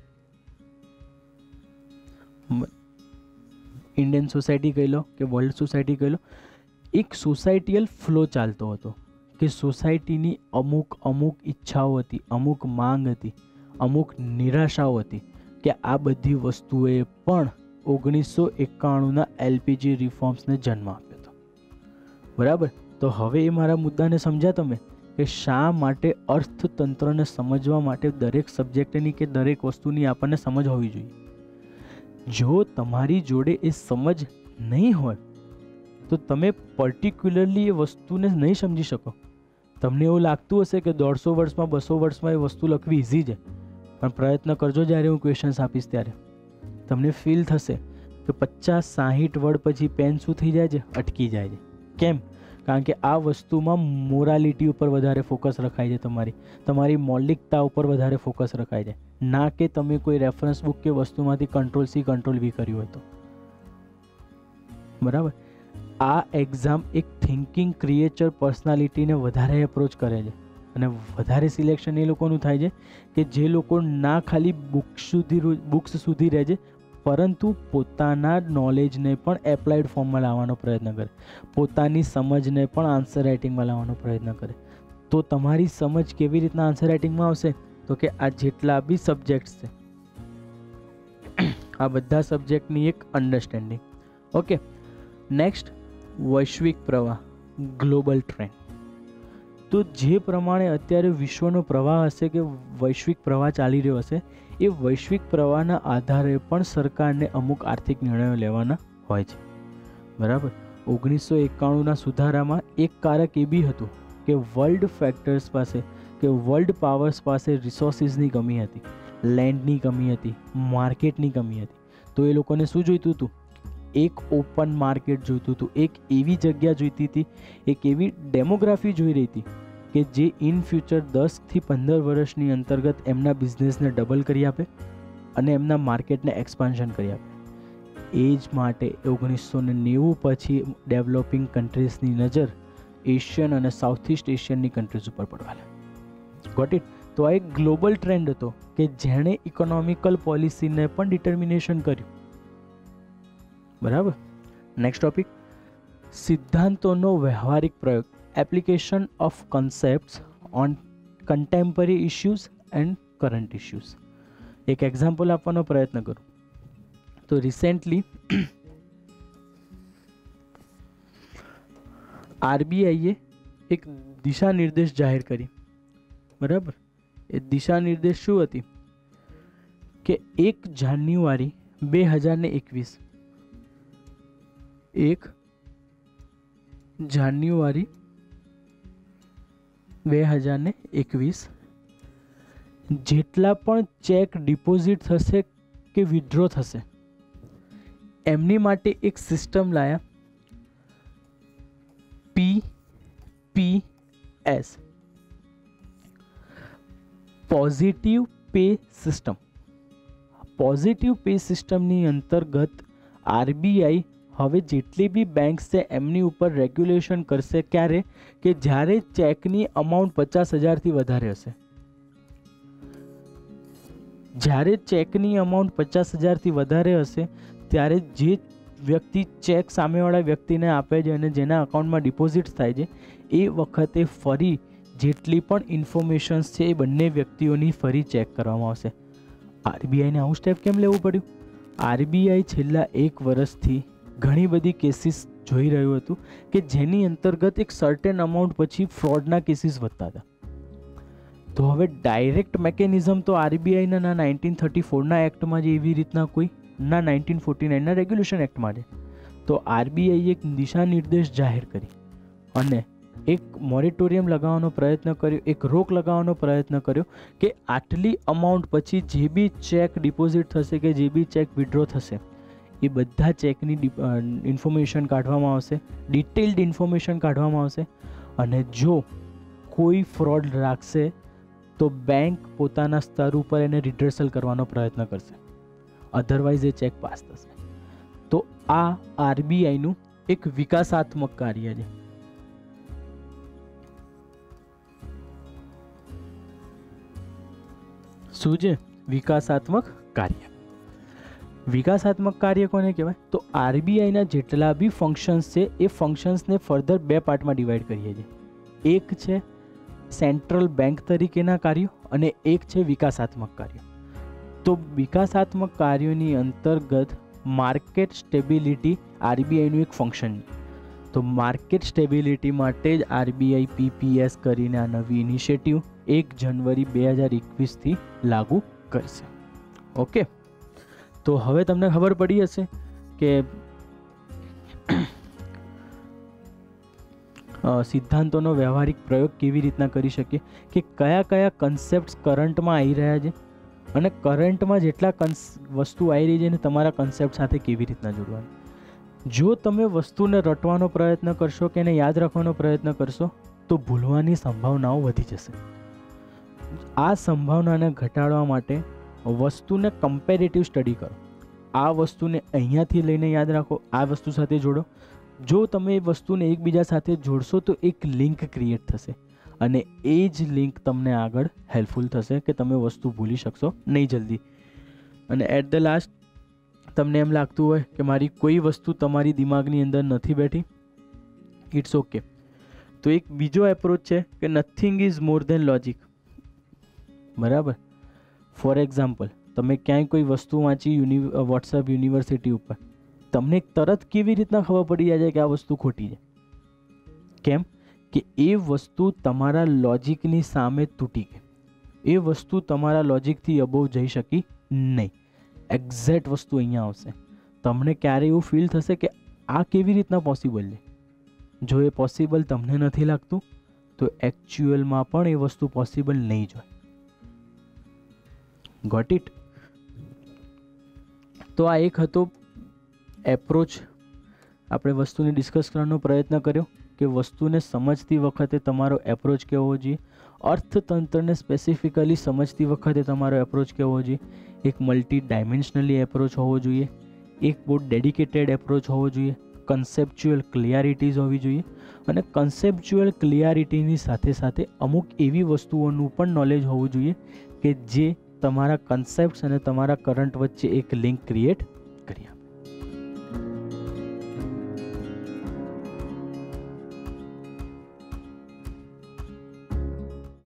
ઇન્ડિયન સોસાયટી કહી લો કે વર્લ્ડ સોસાયટી કહી લો, એક સોસાયટીયલ ફ્લો ચાલતો હતો કે સોસાયટીની અમુક ઈચ્છાઓ હતી, અમુક માંગ હતી, અમુક નિરાશાઓ હતી કે આ બધી વસ્તુએ પણ 1991ના એલપીજી રિફોર્મ્સને જન્મ આપ્યો હતો. બરાબર. તો હવે એ મારા મુદ્દાને સમજ્યા તમે કે શા માટે અર્થતંત્રને સમજવા માટે દરેક સબ્જેક્ટની કે દરેક વસ્તુની આપણને સમજ હોવી જોઈએ. જો તમારી જોડે એ સમજ નહીં હોય તો તમે પર્ટિક્યુલરલી એ વસ્તુને નહીં સમજી શકો. તમને એવું લાગતું હશે કે 150 વર્ષમાં 200 વર્ષમાં એ વસ્તુ લખવી ઇઝી છે, પણ પ્રયત્ન કરજો. જ્યારે હું ક્વેશ્ચન્સ આપીશ ત્યારે તમને ફીલ થશે કે 50-60 વર્ડ પછી પેન શું થઈ જાય છે, અટકી જાય છે. કેમ? કારણ કે આ વસ્તુમાં મોરાલિટી ઉપર વધારે ફોકસ રખાય છે, તમારી મૌલિકતા ઉપર વધારે ફોકસ રખાય છે, ના કે તમે કોઈ રેફરન્સ બુક કે વસ્તુમાંથી કંટ્રોલ-C કંટ્રોલ-V કર્યું હોય તો. બરાબર. આ એક્ઝામ એક થિંકિંગ ક્રિએચર પર્સનાલિટીને વધારે એપ્રોચ કરે છે અને વધારે સિલેક્શન એ લોકોનું થાય છે કે જે લોકો ના ખાલી બુક્સ સુધી રહે છે પરંતુ પોતાના નોલેજને પણ એપ્લાઇડ ફોર્મમાં લાવવાનો પ્રયત્ન કરે, પોતાની સમજને પણ આન્સર રાઇટિંગમાં લાવવાનો પ્રયત્ન કરે. તો તમારી સમજ કેવી રીતના આન્સર રાઇટિંગમાં આવશે? તો કે આ જેટલા બી સબ્જેક્ટ્સ છે આ બધા સબ્જેક્ટની એક અન્ડરસ્ટેન્ડિંગ. ઓકે. નેક્સ્ટ, વૈશ્વિક પ્રવાહ, ગ્લોબલ ટ્રેન્ડ. તો જે પ્રમાણે અત્યારે વિશ્વનો પ્રવાહ હશે કે વૈશ્વિક પ્રવાહ ચાલી રહ્યો હશે, એ વૈશ્વિક પ્રવાહના આધારે પણ સરકારને અમુક આર્થિક નિર્ણયો લેવાના હોય છે. બરાબર. 1991ના સુધારામાં એક કારક એ બી હતું કે વર્લ્ડ ફેક્ટર્સ પાસે કે વર્લ્ડ પાવર્સ પાસે રિસોર્સિસની કમી હતી, લેન્ડની કમી હતી, માર્કેટની કમી હતી. તો એ લોકોને શું જોઈતું હતું? એક ઓપન માર્કેટ જોઈતું હતું, એક એવી જગ્યા જોઈતી હતી, એક એવી ડેમોગ્રાફી જોઈ રહી હતી કે જે ઇન ફ્યુચર 10 થી 15 વર્ષની અંતર્ગત એમના બિઝનેસને ડબલ કરી આપે અને એમના માર્કેટને એક્સપાન્શન કરી આપે. એ જ માટે 1990 પછી ડેવલપિંગ કન્ટ્રીઝની નજર એશિયન અને સાઉથ ઇસ્ટ એશિયનની કન્ટ્રીઝ ઉપર પડવા લાગી. Got it? તો આ એક ગ્લોબલ ટ્રેન્ડ હતો કે જેણે ઇકોનોમિકલ પોલિસીને પણ ડિટર્મિનેશન કર્યું. બરાબર. નેક્સ્ટ ટોપિક, સિદ્ધાંતોનો વ્યવહારિક પ્રયોગ, application of concepts on contemporary issues and current issues. એક એક્ઝામ્પલ આપવાનો પ્રયત્ન કરું તો રિસેન્ટલી આરબીઆઈએ એક દિશા નિર્દેશ જાહેર કરી. બરાબર. એ દિશા નિર્દેશ શું હતી કે 1 જાન્યુઆરી 2021 1 જાન્યુઆરી 2021 જેટલા પણ ચેક ડિપોઝિટ થશે કે વિથડ્રો થશે એમની માટે એક સિસ્ટમ લાયા, PPS, positive pay system. Positive pay સિસ્ટમની અંતર્ગત આરબીઆઈ હવે જેટલી બી બેંક્સ છે એમની ઉપર રેગ્યુલેશન કરશે. ક્યારે? કે જ્યારે ચેકની અમાઉન્ટ 50,000થી વધારે હશે. જ્યારે ચેકની અમાઉન્ટ 50,000થી વધારે હશે ત્યારે જે વ્યક્તિ ચેક સામેવાળા વ્યક્તિને આપે છે અને જેના અકાઉન્ટમાં ડિપોઝિટ થાય છે એ વખતે ફરી જેટલી પણ ઇન્ફોર્મેશન્સ છે એ બંને વ્યક્તિઓની ફરી ચેક કરવામાં આવશે. આરબીઆઈને આવું સ્ટેપ કેમ લેવું પડ્યું? આરબીઆઈ છેલ્લા 1 વર્ષથી ઘણી બધી કેસીસ જોઈ રહ્યું હતું કે જેની અંતર્ગત એક સર્ટેન અમાઉન્ટ પછી ફ્રોડના કેસીસ વધતા હતા. તો હવે ડાયરેક્ટ મેકેનિઝમ તો આરબીઆઈના ના 1934ના એક્ટમાં જે એવી રીતના કોઈ ના 1949ના રેગ્યુલેશન એક્ટમાં છે. તો આરબીઆઈએ એક દિશા નિર્દેશ જાહેર કરી અને એક મોરેટોરિયમ લગાવવાનો પ્રયત્ન કર્યો, એક રોક લગાવવાનો પ્રયત્ન કર્યો કે આટલી અમાઉન્ટ પછી જે બી ચેક ડિપોઝિટ થશે કે જે બી ચેક વિથડ્રો થશે એ બધા ચેકની ઇન્ફોર્મેશન કાઢવામાં આવશે, ડિટેલ્ડ ઇન્ફોર્મેશન કાઢવામાં આવશે અને જો કોઈ ફ્રોડ રાખશે તો બેંક પોતાના સ્તર ઉપર એને રિડર્સલ કરવાનો પ્રયત્ન કરશે, અધરવાઇઝ એ ચેક પાસ થશે. તો આ આરબીઆઈનું એક વિકાસાત્મક કાર્ય છે. શું છે? વિકાસાત્મક કાર્ય. વિકાસાત્મક કાર્ય કોને કહેવાય? તો આરબીઆઈના જેટલા બી ફંક્શન્સ છે એ ફંક્શન્સને ફર્ધર 2 પાર્ટમાં ડિવાઈડ કરીએ છીએ. એક છે સેન્ટ્રલ બેંક તરીકેના કાર્યો અને એક છે વિકાસાત્મક કાર્યો. તો વિકાસાત્મક કાર્યોની અંતર્ગત માર્કેટ સ્ટેબિલિટી આરબીઆઈનું એક ફંક્શન. તો માર્કેટ સ્ટેબિલિટી માટે જ આરબીઆઈ પીપીએસ કરીને આ નવી ઇનિશિયેટિવ 1 જાન્યુઆરી 2021થી લાગુ કરશે. ઓકે, તો હવે તમને ખબર પડી હશે કે સિદ્ધાંતોનો વ્યવહારિક પ્રયોગ કેવી રીતના કરી શકીએ, કે કયા કયા કન્સેપ્ટ્સ કરંટમાં આવી રહ્યા છે અને કરંટમાં જેટલા વસ્તુ આવી રહી છે એને તમારા કન્સેપ્ટ સાથે કેવી રીતના જોડવાનું. જો તમે વસ્તુને રટવાનો પ્રયત્ન કરશો કે એને યાદ રાખવાનો પ્રયત્ન કરશો તો ભૂલવાની સંભાવનાઓ વધી જશે. આ સંભાવનાને ઘટાડવા માટે વસ્તુને કમ્પેરેટિવ સ્ટડી કરો. આ વસ્તુને અહીંયાથી લઈને યાદ રાખો, આ વસ્તુ સાથે જોડો. જો તમે એ વસ્તુને એકબીજા સાથે જોડશો તો એક લિંક ક્રિએટ થશે અને એ જ લિંક તમને આગળ હેલ્પફુલ થશે કે તમે વસ્તુ ભૂલી શકશો નહીં જલ્દી. અને એટ ધ લાસ્ટ તમને એમ લાગતું હોય કે મારી કોઈ વસ્તુ તમારી દિમાગની અંદર નથી બેઠી, ઇટ્સ ઓકે. તો એક બીજો એપ્રોચ છે કે nothing is more than logic. બરાબર. ફોર એક્ઝામ્પલ, તમે ક્યાંય કોઈ વસ્તુ વાંચી વોટ્સએપ યુનિવર્સિટી ઉપર, તમને તરત કેવી રીતના ખબર પડી જાય કે આ વસ્તુ ખોટી છે? કેમ કે એ વસ્તુ તમારા લોજિકની સામે તૂટી ગઈ. એ વસ્તુ તમારા લોજિકથી અબોવ જઈ શકી નહીં. એક્ઝેક્ટ વસ્તુ અહીંયા આવશે. તમને ક્યારે એવું ફીલ થશે કે આ કેવી રીતના પોસિબલ છે. જો એ પોસિબલ તમને નથી લાગતું તો એકચ્યુઅલમાં પણ એ વસ્તુ પોસિબલ નહીં જ હોય. Got it? તો આ એક હતો એપ્રોચ. આપણે વસ્તુને ડિસ્કસ કરવાનો પ્રયત્ન કર્યો કે વસ્તુને સમજતી વખતે તમારો એપ્રોચ કેવો હોવો જોઈએ, અર્થતંત્રને સ્પેસિફિકલી સમજતી વખતે તમારો એપ્રોચ કેવો હોવો જોઈએ, એક મલ્ટી ડાયમેન્શનલી એપ્રોચ હોવો જોઈએ, એક બહુ ડેડિકેટેડ એપ્રોચ હોવો જોઈએ, કન્સેપ્ચ્યુઅલ ક્લિયરિટીઝ હોવી જોઈએ અને કન્સેપ્ચ્યુઅલ ક્લિયરિટીની સાથે સાથે અમુક એવી વસ્તુઓનું પણ નોલેજ હોવું જોઈએ કે જે તમારા કન્સેપ્ટ્સ અને તમારા કરંટ વચ્ચે એક લિંક ક્રિએટ